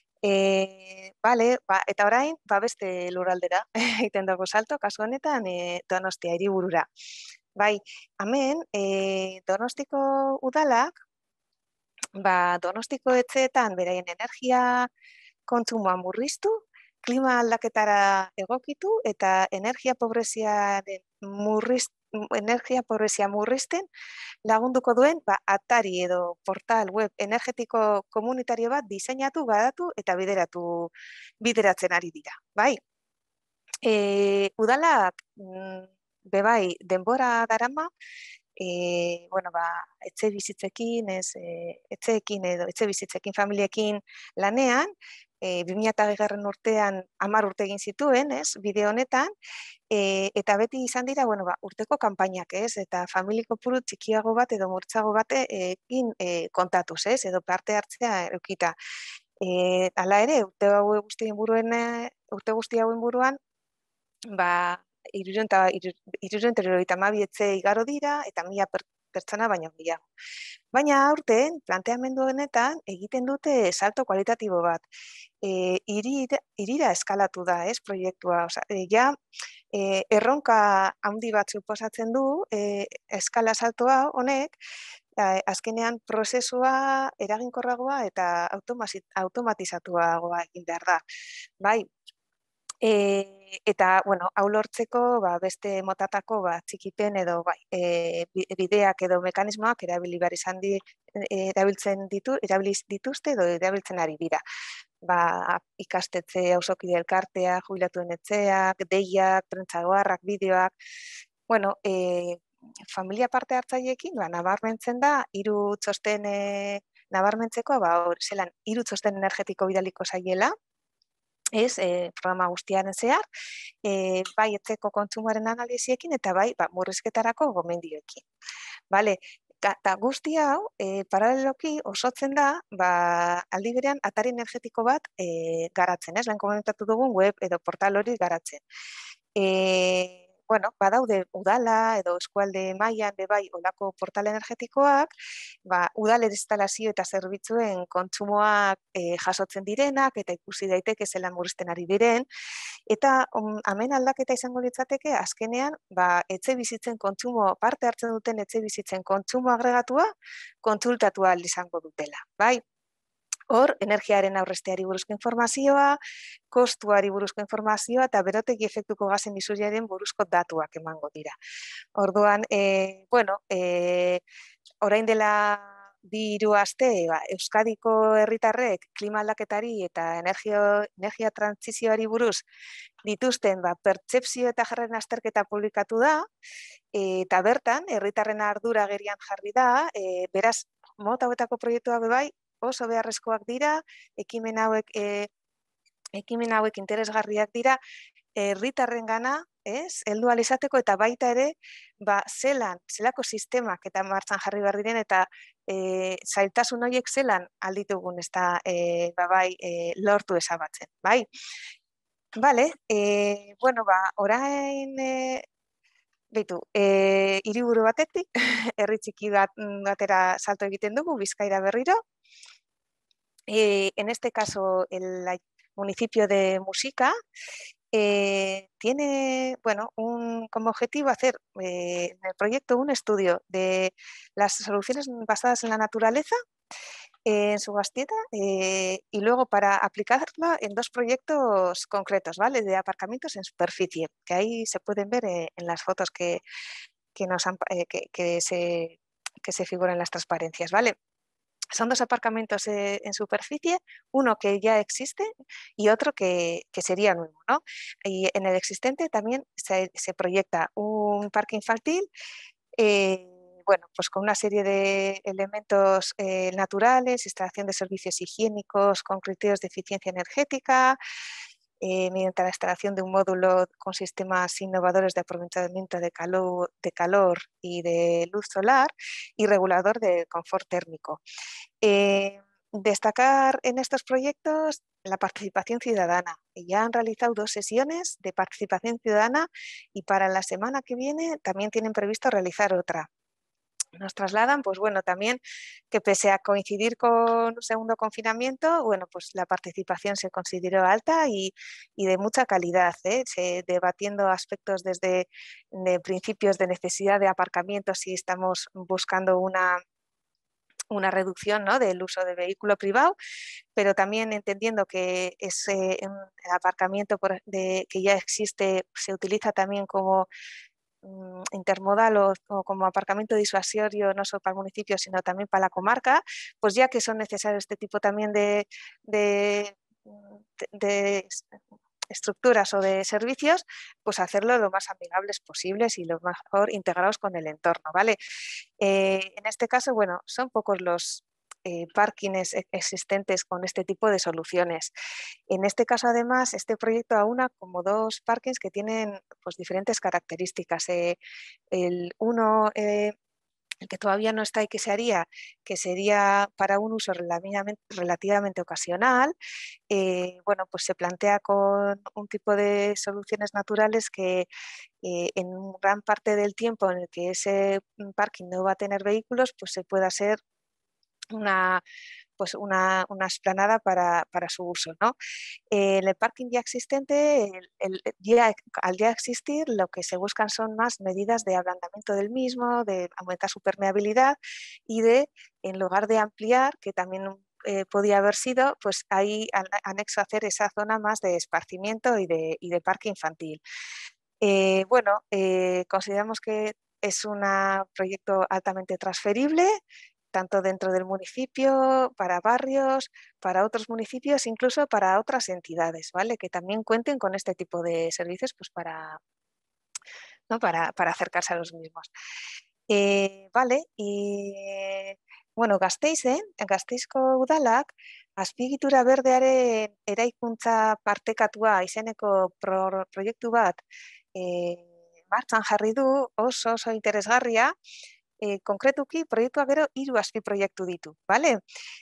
Eh, vale, ba, eta orain, ba beste lurraldera egiten dugu salto, kasu honetan e, Donostia hiriburura. Bai, hemen e, Donostiko udalak, ba Donostiko etxeetan beraien energia kontsumoa murriztu, klima aldaketara egokitu eta energia pobreziaren murriztu energia pobrezia murrizten lagunduko duen ba, atari edo portal web energetiko komunitario bat diseinatu, garatu eta bideratu bideratzen ari dira. Bai? E, udalak mm, bebai denbora darama, e, bueno, ba, etxe bizitzekin, ez, e, etxeekin edo etxe bizitzekin familiekin lanean, e, bi mila hogeigarren urtean hamar urte egin zituen, ez, bide honetan, e, eta beti izan dira, bueno, ba, urteko kanpainak, ez, eta famili kopuru txikiago bat edo murtzago batekin e, kontatuz, ez, edo parte hartzea eukita. E, hala ere, urte hau guztien buruen, urte guzti hauen buruan, ba, hirurehun eta hirurogeita hamabi etxe igaro dira eta mila pertsona baino gehiago. Baina aurten, planteamendu honetan, egiten dute salto kualitatibo bat. E, irira, irira eskalatu da, ez, proiektua. Osa, e, ja, e, erronka handi bat suposatzen du, e, eskala saltoa honek, e, azkenean prozesua eraginkorragoa eta automatizatuagoa egin behar da. Bai, E, eta, bueno, hau lortzeko ba, beste motatako ba, txikipen edo bai, e, bideak edo mekanismoak erabili behar izan di, erabiltzen ditu, erabiliz dituzte edo erabiltzen ari dira. Ba, ikastetxe, auzokide elkartea, jubilatuen etxeak, deiak, prentsagoarrak, bideoak. Bueno, e, familia parte hartzaileekin, ba, nabarmentzen da, hiru txosten e, nabarmentzeko, ba, zelan, hiru txosten energetiko bidaliko zaiela, ez, e, programa guztiaren zehar, e, bai etzeko kontsumoaren analiziekin eta bai ba, murrizketarako gomendioekin. Vale, eta guzti hau, e, paraleloki osotzen da, ba, aldi berean atari energetiko bat e, garatzen, ez? Lehen komentatu dugun web edo portal hori garatzen. E, bueno, badaude udala edo eskualde mailan be bai olako portal energetikoak, ba, udal instalazio eta zerbitzuen kontsumoak e, jasotzen direnak eta ikusi daiteke zelan murrizten ari diren, eta um, hemen aldaketa izango litzateke azkenean, ba, etxe bizitzen kontsumo, parte hartzen duten etxe bizitzen kontsumo agregatua kontsultatu ahal izango dutela, bai? Hor, energiaren aurrezteari buruzko informazioa, kostuari buruzko informazioa eta berotegi efektuko gazen isuriaren buruzko datuak emango dira. Orduan, e, bueno, e, orain dela bi hiru aste, ba, Euskadiko herritarrek klima aldaketari eta energia, energia trantsizioari buruz dituzten ba, pertzepzio eta jarren azterketa publikatu da, e, eta bertan, herritarren ardura agerian jarri da, e, beraz, mota hauetako proiektua bebai, oso beharrezkoak dira, ekimen hauek e, ekimen hauek interesgarriak dira, herritarrengana, ez, heldu ahal izateko eta baita ere, ba, zelan, zelako sistemak eta martxan jarri behar diren eta e, zailtasun horiek zelan alditugun ez da, e, ba, bai, e, lortu ezabatzen, bai? Bale, e, bueno, ba, orain, e, Beitu, e, hiriburu batetik, herri txiki bat, batera salto egiten dugu, Bizkaira berriro. Eh, en este caso, el municipio de Muxica eh, tiene, bueno, un, como objetivo hacer eh, en el proyecto un estudio de las soluciones basadas en la naturaleza eh, en Sugastieta eh, y luego para aplicarla en dos proyectos concretos, ¿vale? De aparcamientos en superficie, que ahí se pueden ver eh, en las fotos que, que, nos han, eh, que, que, se, que se figuran en las transparencias, ¿vale? Son dos aparcamientos eh, en superficie, uno que ya existe y otro que, que sería nuevo, ¿no? Y en el existente también se, se proyecta un parque infantil, eh, bueno, pues con una serie de elementos eh, naturales, instalación de servicios higiénicos con criterios de eficiencia energética, Eh, mediante la instalación de un módulo con sistemas innovadores de aprovechamiento de calor, de calor y de luz solar y regulador de confort térmico. Eh, destacar en estos proyectos la participación ciudadana. Ya han realizado dos sesiones de participación ciudadana y para la semana que viene también tienen previsto realizar otra. Nos trasladan, pues bueno, también que pese a coincidir con un segundo confinamiento, bueno, pues la participación se consideró alta y, y de mucha calidad, ¿eh? Se, debatiendo aspectos desde de principios de necesidad de aparcamiento, si estamos buscando una, una reducción, ¿no?, del uso de vehículo privado, pero también entendiendo que ese el aparcamiento por, de, que ya existe se utiliza también como intermodal o, o como aparcamiento disuasorio no solo para el municipio sino también para la comarca, pues ya que son necesarios este tipo también de, de, de, de estructuras o de servicios, pues hacerlo lo más amigables posibles y lo mejor integrados con el entorno, ¿vale? Eh, en este caso, bueno, son pocos los Eh, parkings existentes con este tipo de soluciones. En este caso, además, este proyecto aúna como dos parkings que tienen pues, diferentes características. Eh, el uno, eh, el que todavía no está y que se haría, que sería para un uso relativamente, relativamente ocasional, eh, bueno, pues se plantea con un tipo de soluciones naturales que eh, en gran parte del tiempo en el que ese parking no va a tener vehículos, pues se pueda hacer una, pues una, una explanada para, para su uso, ¿no? Eh, en el parking ya existente, el, el, ya, al ya existir, lo que se buscan son más medidas de ablandamiento del mismo, de aumentar su permeabilidad y de, en lugar de ampliar, que también eh, podía haber sido, pues ahí anexo a hacer esa zona más de esparcimiento y de, y de parque infantil. Eh, bueno, eh, consideramos que es un proyecto altamente transferible, tanto dentro del municipio, para barrios, para otros municipios, incluso para otras entidades, ¿vale? Que también cuenten con este tipo de servicios pues para, ¿no? para, para acercarse a los mismos. Eh, vale, y bueno, Gasteizen, Gasteizko udalak, azpiegitura berdearen eraikuntza partekatua izeneko pro, proiektu bat eh, martxan jarri du, oso oso interesgarria. E, konkretuki proiektua gero hiru azpiproiektu ditu, bale?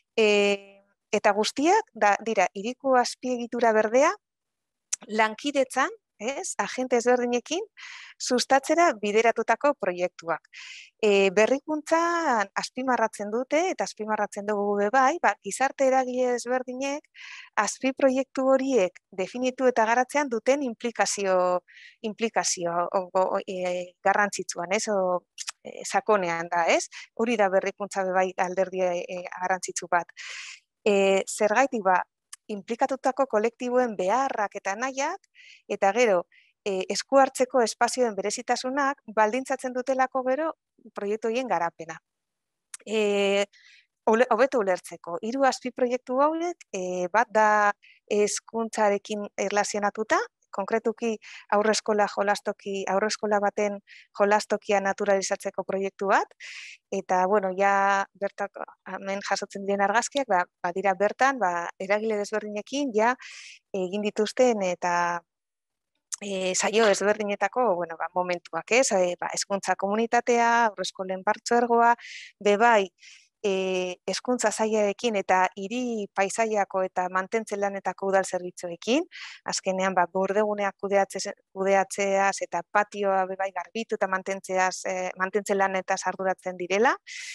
E, eta guztiak da, dira hiriko azpiegitura berdea lankidetzan ez? Agente ezberdinekin sustatzera bideratutako proiektuak. E, berrikuntzan azpimarratzen dute, eta azpimarratzen dugu be bai, ba, gizarte eragile ezberdinek azpi proiektu horiek definitu eta garatzean duten implikazio, implikazio o, o, e, garrantzitsuan, ez? O, e, sakonean da, ez? Hori da berrikuntza be bai alderdi e, garrantzitsu bat. E, zergaitik ba, implikatutako kolektiboen beharrak eta nahiak, eta gero, e, esku hartzeko espazioen berezitasunak baldintzatzen dutelako gero proiektu horien garapena. E, hobeto ulertzeko, hiru azpi proiektu hauek, e, bat da hezkuntzarekin erlazionatuta, konkretuki aurreskola jolastoki, aurreskola baten jolastokia naturalizatzeko proiektu bat, eta, bueno, ja bertako, hemen jasotzen diren argazkiak, ba, badira bertan, ba, eragile desberdinekin, ja, egin dituzten eta e, saio ezberdinetako, bueno, ba, momentuak, ez, e, ba, hezkuntza komunitatea, aurreskolen partzuergoa, bebai, E, hezkuntza sailarekin eta hiri paisaiako eta mantentzen lanetako udal zerbitzuekin, azkenean ba, bordeguneak kudeatze, kudeatzeaz eta patioa bebai garbitu eta mantentzeaz, e, mantentzen lanetaz arduratzen direla.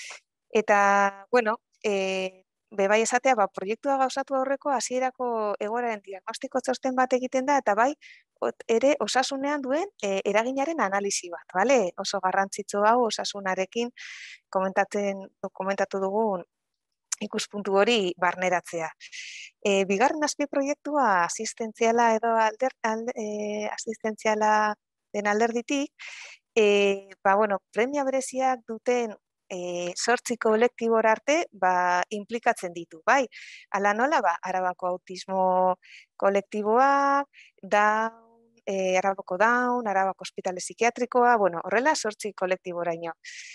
Eta, bueno, e, bebai esatea, ba, proiektua gauzatu aurreko hasierako egoeraren diagnostiko txosten bat egiten da, eta bai, ere osasunean duen e, eraginaren analisi bat, bale? Oso garrantzitsu hau osasunarekin komentatzen, komentatu dugun ikuspuntu hori barneratzea. E, bigarren azpi proiektua asistentziala edo alder, alde, e, asistentziala den alderditik, e, ba, bueno, premia bereziak duten e, sortzi kolektibora arte ba, implikatzen ditu, bai? Ala nola, ba, Arabako autismo kolektiboa, da E, Arabako Down, Arabako Hospitale Psikiatrikoa, bueno, horrela sortzi kolektiboraino.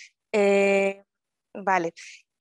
E, vale.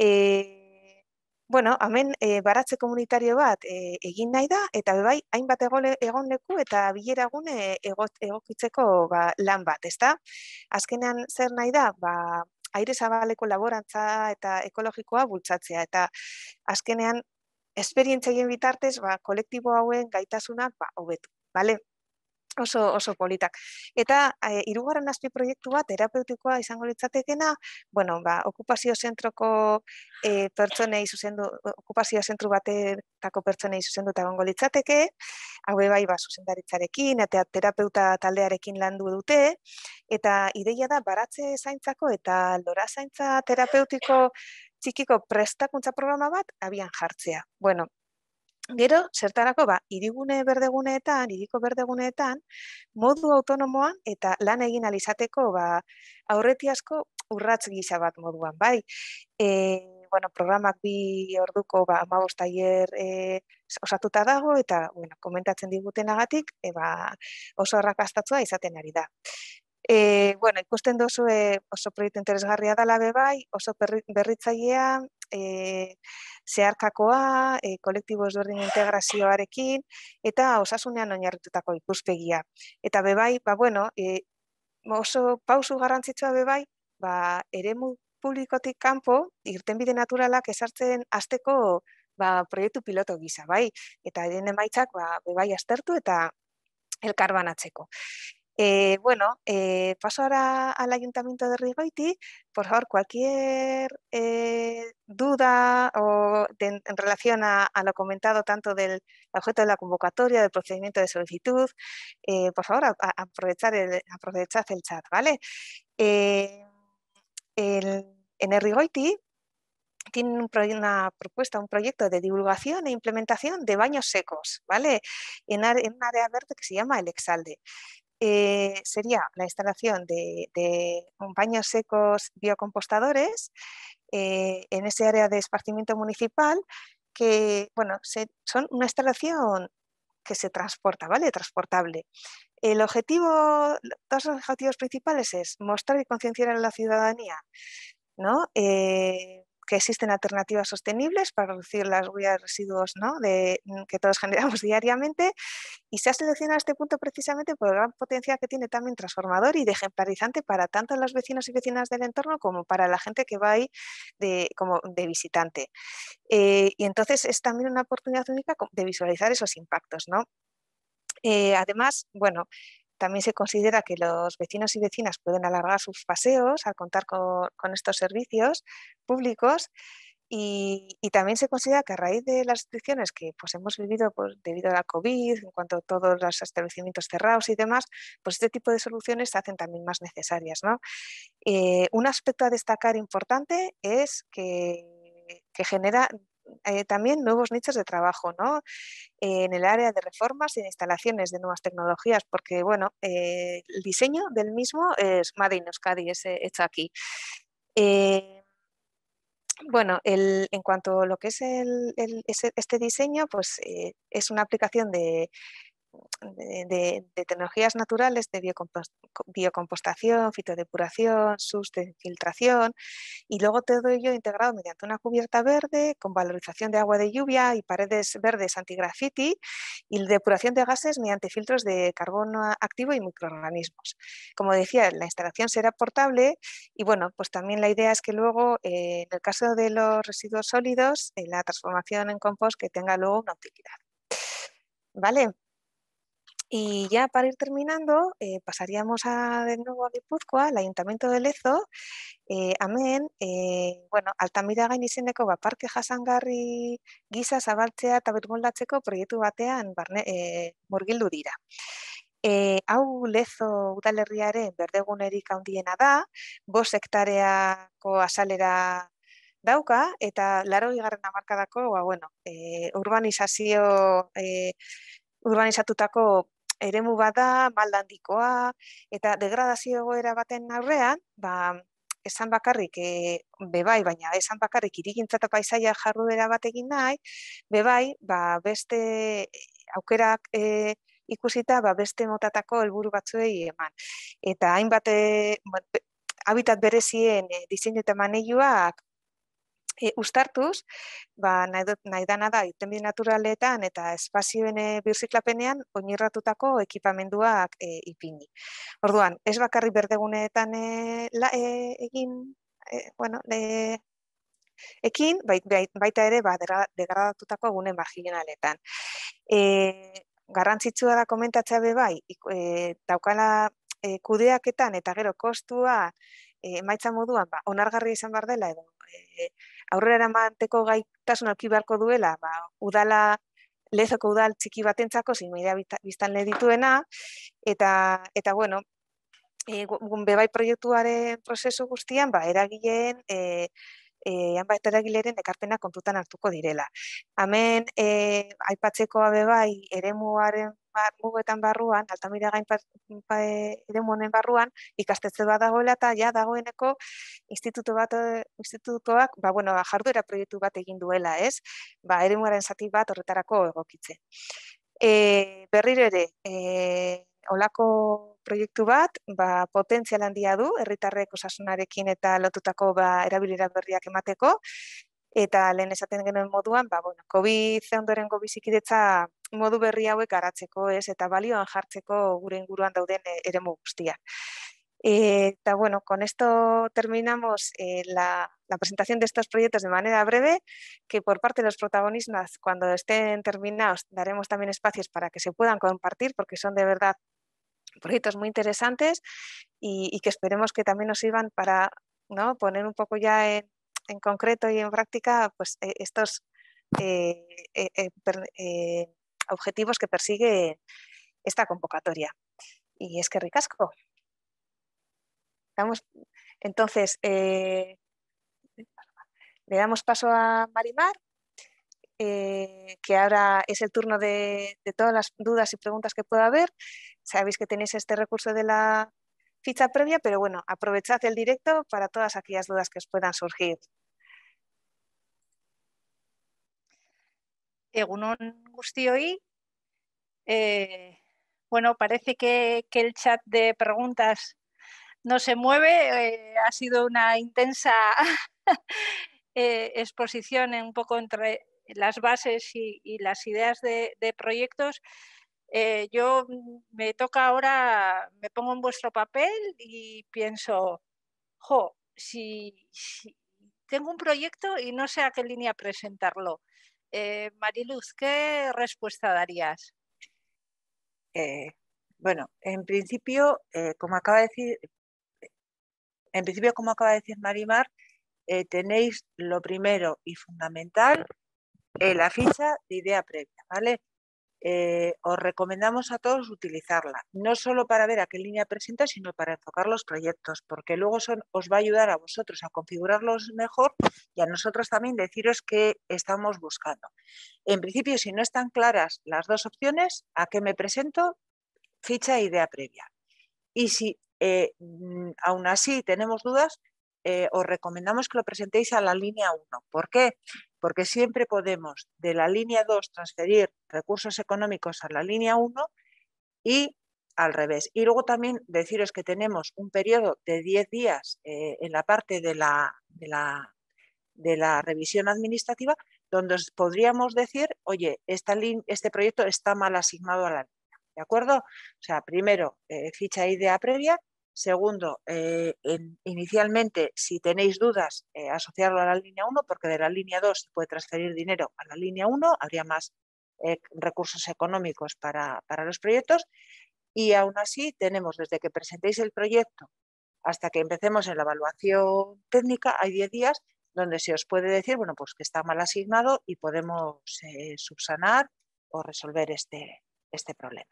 E, bueno, hemen e, baratze komunitario bat e, egin nahi da, eta bebai, hainbat egon leku eta bileragune egokitzeko ba, lan bat, ezta? Azkenean zer nahi da, ba, aire zabaleko laborantza eta ekologikoa bultzatzea, eta azkenean esperientzien bitartez, ba, kolektibo hauen gaitasunak ba, hobetu, bale? Oso, oso politak. Eta e, hirugarren azpi proiektua terapeutikoa izango litzatekena, bueno, ba, okupazio zentroko e, pertsonei zuzendu, okupazio zentru batetako pertsonei zuzenduta egongo litzateke, hau bai, ba, zuzendaritzarekin eta terapeuta taldearekin landu dute, eta ideia da baratze zaintzako eta lora zaintza terapeutiko txikiko prestakuntza programa bat abian jartzea. Bueno, gero, zertarako, ba, hirigune berdeguneetan, hiriko berdeguneetan, modu autonomoan eta lan egin alizateko, ba, aurretiazko urratz gisa bat moduan, bai. E, bueno, programak bi orduko, ba, hamabost tailer e, osatuta dago, eta, bueno, komentatzen digutenagatik, e, ba, oso arrakastatua izaten ari da. E, bueno, ikusten dozu e, oso proiektu interesgarria dela be bai, oso berritzailea, e, zeharkakoa, e, kolektibo ezberdin integrazioarekin, eta osasunean oinarritutako ikuspegia. Eta be bai, ba, bueno, e, oso pausu garrantzitsua be bai, ba, eremu publikotik kanpo, irtenbide naturalak ezartzen hasteko ba, proiektu piloto gisa, bai? Eta eren emaitzak, ba, be bai aztertu eta elkar banatzeko. Eh, bueno, eh, paso ahora al Ayuntamiento de Rigoiti. Por favor, cualquier eh, duda o de, en relación a, a lo comentado tanto del objeto de la convocatoria, del procedimiento de solicitud, eh, por favor, a, a aprovechar el, aprovechad el chat, ¿vale? Eh, el, en el Rigoiti tienen un una propuesta, un proyecto de divulgación e implementación de baños secos, ¿vale? En, en un área verde que se llama el Exalde. Eh, sería la instalación de, de baños secos biocompostadores eh, en ese área de esparcimiento municipal que, bueno, se, son una instalación que se transporta, ¿vale? Transportable. El objetivo, dos objetivos principales es mostrar y concienciar a la ciudadanía, ¿no? Eh, que existen alternativas sostenibles para reducir las huellas de residuos, ¿no? de, que todos generamos diariamente, y se ha seleccionado este punto precisamente por el gran potencial que tiene también transformador y de ejemplarizante para tanto los vecinos y vecinas del entorno como para la gente que va ahí de, como de visitante. Eh, y entonces es también una oportunidad única de visualizar esos impactos, ¿no? Eh, además, bueno, también se considera que los vecinos y vecinas pueden alargar sus paseos al contar con, con estos servicios públicos. Y, y también se considera que a raíz de las restricciones que pues, hemos vivido pues, debido a la COVID, en cuanto a todos los establecimientos cerrados y demás, pues este tipo de soluciones se hacen también más necesarias, ¿no? Eh, un aspecto a destacar importante es que, que genera eh, también nuevos nichos de trabajo, ¿no? Eh, en el área de reformas y de instalaciones de nuevas tecnologías, porque bueno, eh, el diseño del mismo es Made in Euskadi, es eh, hecho aquí. Eh, Bueno, el, en cuanto a lo que es el, el, ese, este diseño, pues eh, es una aplicación de, de, de, de tecnologías naturales de biocompost, biocompostación, fitodepuración, sus de filtración y luego todo ello integrado mediante una cubierta verde con valorización de agua de lluvia y paredes verdes anti-graffiti y depuración de gases mediante filtros de carbono activo y microorganismos. Como decía, la instalación será portable y bueno, pues también la idea es que luego eh, en el caso de los residuos sólidos, eh, la transformación en compost que tenga luego una utilidad. ¿Vale? Y ya para ir terminando, eh, pasaríamos a, de nuevo a Guipúzcoa, al Ayuntamiento de Lezo, eh, hemen, eh, bueno, Altamira izeneko ba, parke jasangarri gisa zabaltzea eta birmoldatzeko proiektu batean barne, eh, murgildu dira. Eh, hau Lezo udalerriaren berdegunerik handiena da, bost hektareako azalera dauka, eta laurogeigarren hamarkadako ba, bueno, eh, urbanizazio eh, urbanizatutako eremu bada, malda handikoa, eta degradazio egoera baten aurrean, ba, esan bakarrik, e, bebai, baina esan bakarrik hirigintza eta paisaia jarduera bat egin nahi, bebai, ba, beste aukerak e, ikusita, ba, beste motatako helburu batzuei eman. Eta hainbat e, habitat berezien e, diseinu eta maneiuak E, ustartuz, ba, nahi, nahi dana da, irtenbide naturaletan eta espazioen e, birziklapenean oinarritutako ekipamenduak e, ipini. Orduan, ez bakarrik berdeguneetan e, la, e, egin, e, bueno, e, ekin, bait, bait, baita ere ba, degradatutako gune marginaletan. E, garrantzitsua da komentatzea be bai, e, daukala e, kudeaketan eta gero kostua e, emaitza moduan, ba, onargarri izan behar dela edo, e, aurrera eramateko gaitasun aurki beharko duela, ba, udala, Lezoko udal txiki batentzako, zein mila biztanle dituena, eta, eta bueno, e, bebai proiektuaren prozesu guztian, ba, eragileen, e, e, hanbait eragileren ekarpena kontutan hartuko direla. Hemen, e, aipatzeko bebai, eremuaren bar, mugetan barruan, Altamira gain eremu honen barruan, ikastetze bat dagoela eta ja dagoeneko instituto bat, institutuak, ba, bueno, jarduera proiektu bat egin duela, ez? Ba, eremuaren zati bat horretarako egokitze. E, berriro ere, e, olako proiektu bat, ba, potentzial handia du, herritarrek osasunarekin eta lotutako ba, erabilera berriak emateko, eta lehen esaten genuen moduan, ba, bueno, COVID ondorengo bizikidetza modu berri hauek garatzeko, ez, eta balioan jartzeko gure inguruan dauden eremu guztiak. Eta bueno, con esto terminamos eh, la, la presentación de estos proyectos de manera breve, que por parte de los protagonistas, cuando estén terminados, daremos también espacios para que se puedan compartir, porque son de verdad proyectos muy interesantes y, y que esperemos que también nos sirvan para, ¿no?, poner un poco ya en, en concreto y en práctica pues, eh, estos eh, eh, eh, per, eh, objetivos que persigue esta convocatoria. Y es que ricasco. Damos, entonces, eh, le damos paso a Marimar, eh, que ahora es el turno de, de todas las dudas y preguntas que pueda haber. Sabéis que tenéis este recurso de la ficha previa, pero bueno, aprovechad el directo para todas aquellas dudas que os puedan surgir. Egunon guztioi. Eh, bueno, parece que, que el chat de preguntas no se mueve, eh, ha sido una intensa eh, exposición un poco entre las bases y, y las ideas de, de proyectos. Eh, yo me toca ahora, me pongo en vuestro papel y pienso, jo, si, si tengo un proyecto y no sé a qué línea presentarlo. Eh, Mariluz, ¿qué respuesta darías? Eh, bueno, en principio, eh, como acaba de decir, en principio, como acaba de decir Marimar, eh, tenéis lo primero y fundamental, eh, la ficha de idea previa, ¿vale? Eh, os recomendamos a todos utilizarla, no solo para ver a qué línea presenta, sino para enfocar los proyectos, porque luego son, os va a ayudar a vosotros a configurarlos mejor y a nosotros también deciros qué estamos buscando. En principio, si no están claras las dos opciones, ¿a qué me presento? Ficha e idea previa. Y si eh, aún así tenemos dudas, eh, os recomendamos que lo presentéis a la línea uno. ¿Por qué? Porque siempre podemos de la línea dos transferir recursos económicos a la línea uno y al revés. Y luego también deciros que tenemos un periodo de diez días eh, en la parte de la, de, la, de la revisión administrativa, donde os podríamos decir, oye, esta este proyecto está mal asignado a la línea. ¿De acuerdo? O sea, primero, eh, ficha de idea previa. Segundo, eh, en, inicialmente, si tenéis dudas, eh, asociarlo a la línea uno, porque de la línea dos se puede transferir dinero a la línea uno, habría más eh, recursos económicos para, para los proyectos. Y aún así, tenemos desde que presentéis el proyecto hasta que empecemos en la evaluación técnica, hay diez días donde se os puede decir, bueno, pues que está mal asignado y podemos eh, subsanar o resolver este, este problema.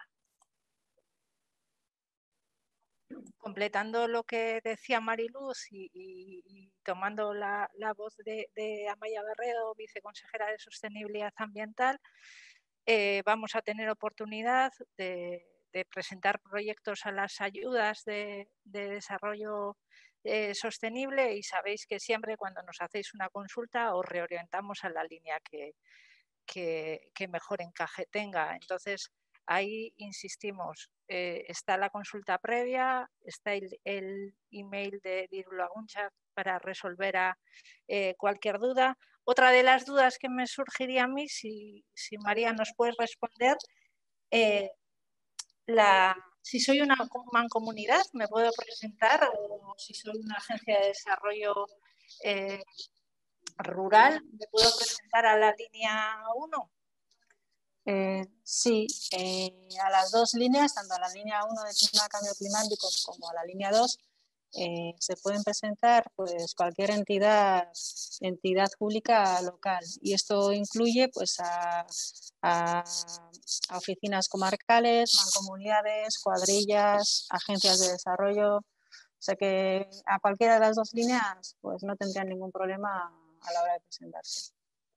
Completando lo que decía Mariluz y, y, y tomando la, la voz de, de Amaya Barredo, viceconsejera de Sostenibilidad Ambiental, eh, vamos a tener oportunidad de, de presentar proyectos a las ayudas de, de desarrollo eh, sostenible, y sabéis que siempre cuando nos hacéis una consulta os reorientamos a la línea que, que, que mejor encaje tenga. Entonces, ahí insistimos, eh, está la consulta previa, está el, el email de Diru Laguntza para resolver a, eh, cualquier duda. Otra de las dudas que me surgiría a mí, si, si María nos puede responder, eh, la, si soy una mancomunidad, ¿me puedo presentar? O si soy una agencia de desarrollo eh, rural, ¿me puedo presentar a la línea uno? Eh, sí, eh, a las dos líneas, tanto a la línea uno de clima, cambio climático como a la línea dos, eh, se pueden presentar pues, cualquier entidad, entidad pública local. Y esto incluye pues, a, a, a oficinas comarcales, mancomunidades, cuadrillas, agencias de desarrollo. O sea que a cualquiera de las dos líneas pues, no tendrían ningún problema a la hora de presentarse.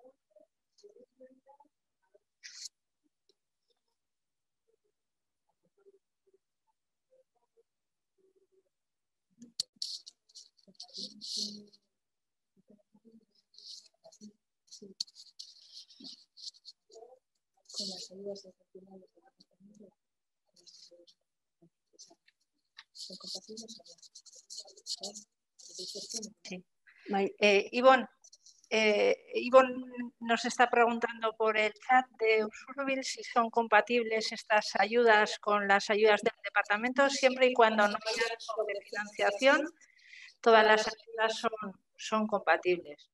Con las ayudas excepcionales del departamento son compatibles. Sí. Eh, Ivonne, eh, Ivonne nos está preguntando por el chat de Usurbil si son compatibles estas ayudas con las ayudas del departamento, siempre y cuando no haya sobrefinanciación, todas las ayudas son, son compatibles.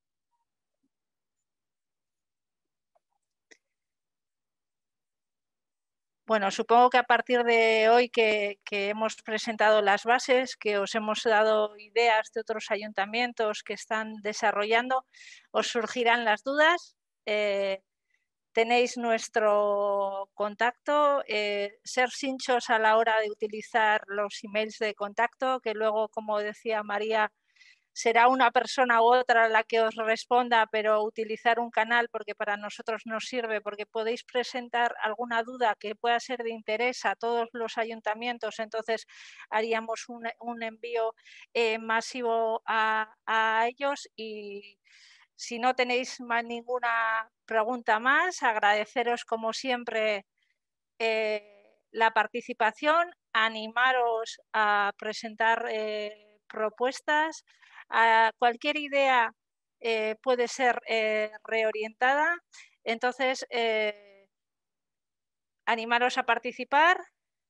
Bueno, supongo que a partir de hoy que, que hemos presentado las bases, que os hemos dado ideas de otros ayuntamientos que están desarrollando, os surgirán las dudas. Eh, tenéis nuestro contacto, eh, ser sinchos a la hora de utilizar los emails de contacto, que luego, como decía María, será una persona u otra la que os responda, pero utilizar un canal porque para nosotros nos sirve, porque podéis presentar alguna duda que pueda ser de interés a todos los ayuntamientos, entonces haríamos un, un envío eh, masivo a, a ellos. Y si no tenéis más ninguna pregunta más, agradeceros como siempre eh, la participación, animaros a presentar eh, propuestas. A cualquier idea eh, puede ser eh, reorientada, entonces eh, animaros a participar.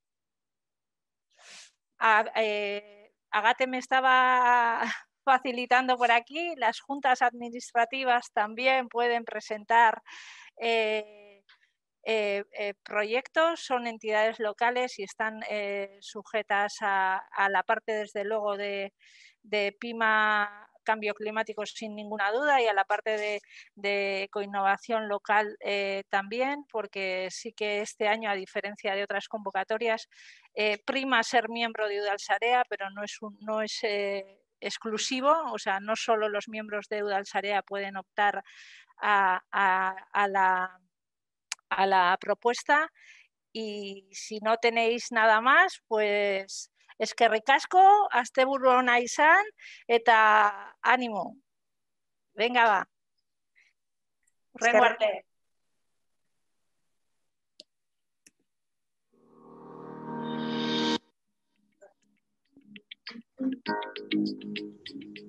A, eh, Agate me estaba facilitando por aquí, las juntas administrativas también pueden presentar eh, eh, eh, proyectos, son entidades locales y están eh, sujetas a, a la parte, desde luego, de, de PIMA Cambio Climático sin ninguna duda, y a la parte de, de ecoinnovación local eh, también, porque sí que este año, a diferencia de otras convocatorias, eh, prima ser miembro de Udalsarea, pero no es, un, no es eh, exclusivo, o sea, no solo los miembros de Udalsarea pueden optar a, a, a, la, a la propuesta. Y si no tenéis nada más, pues eskerrik asko, asteburu ona izan eta ánimo. Venga, va. Hurrengo arte. Thank you.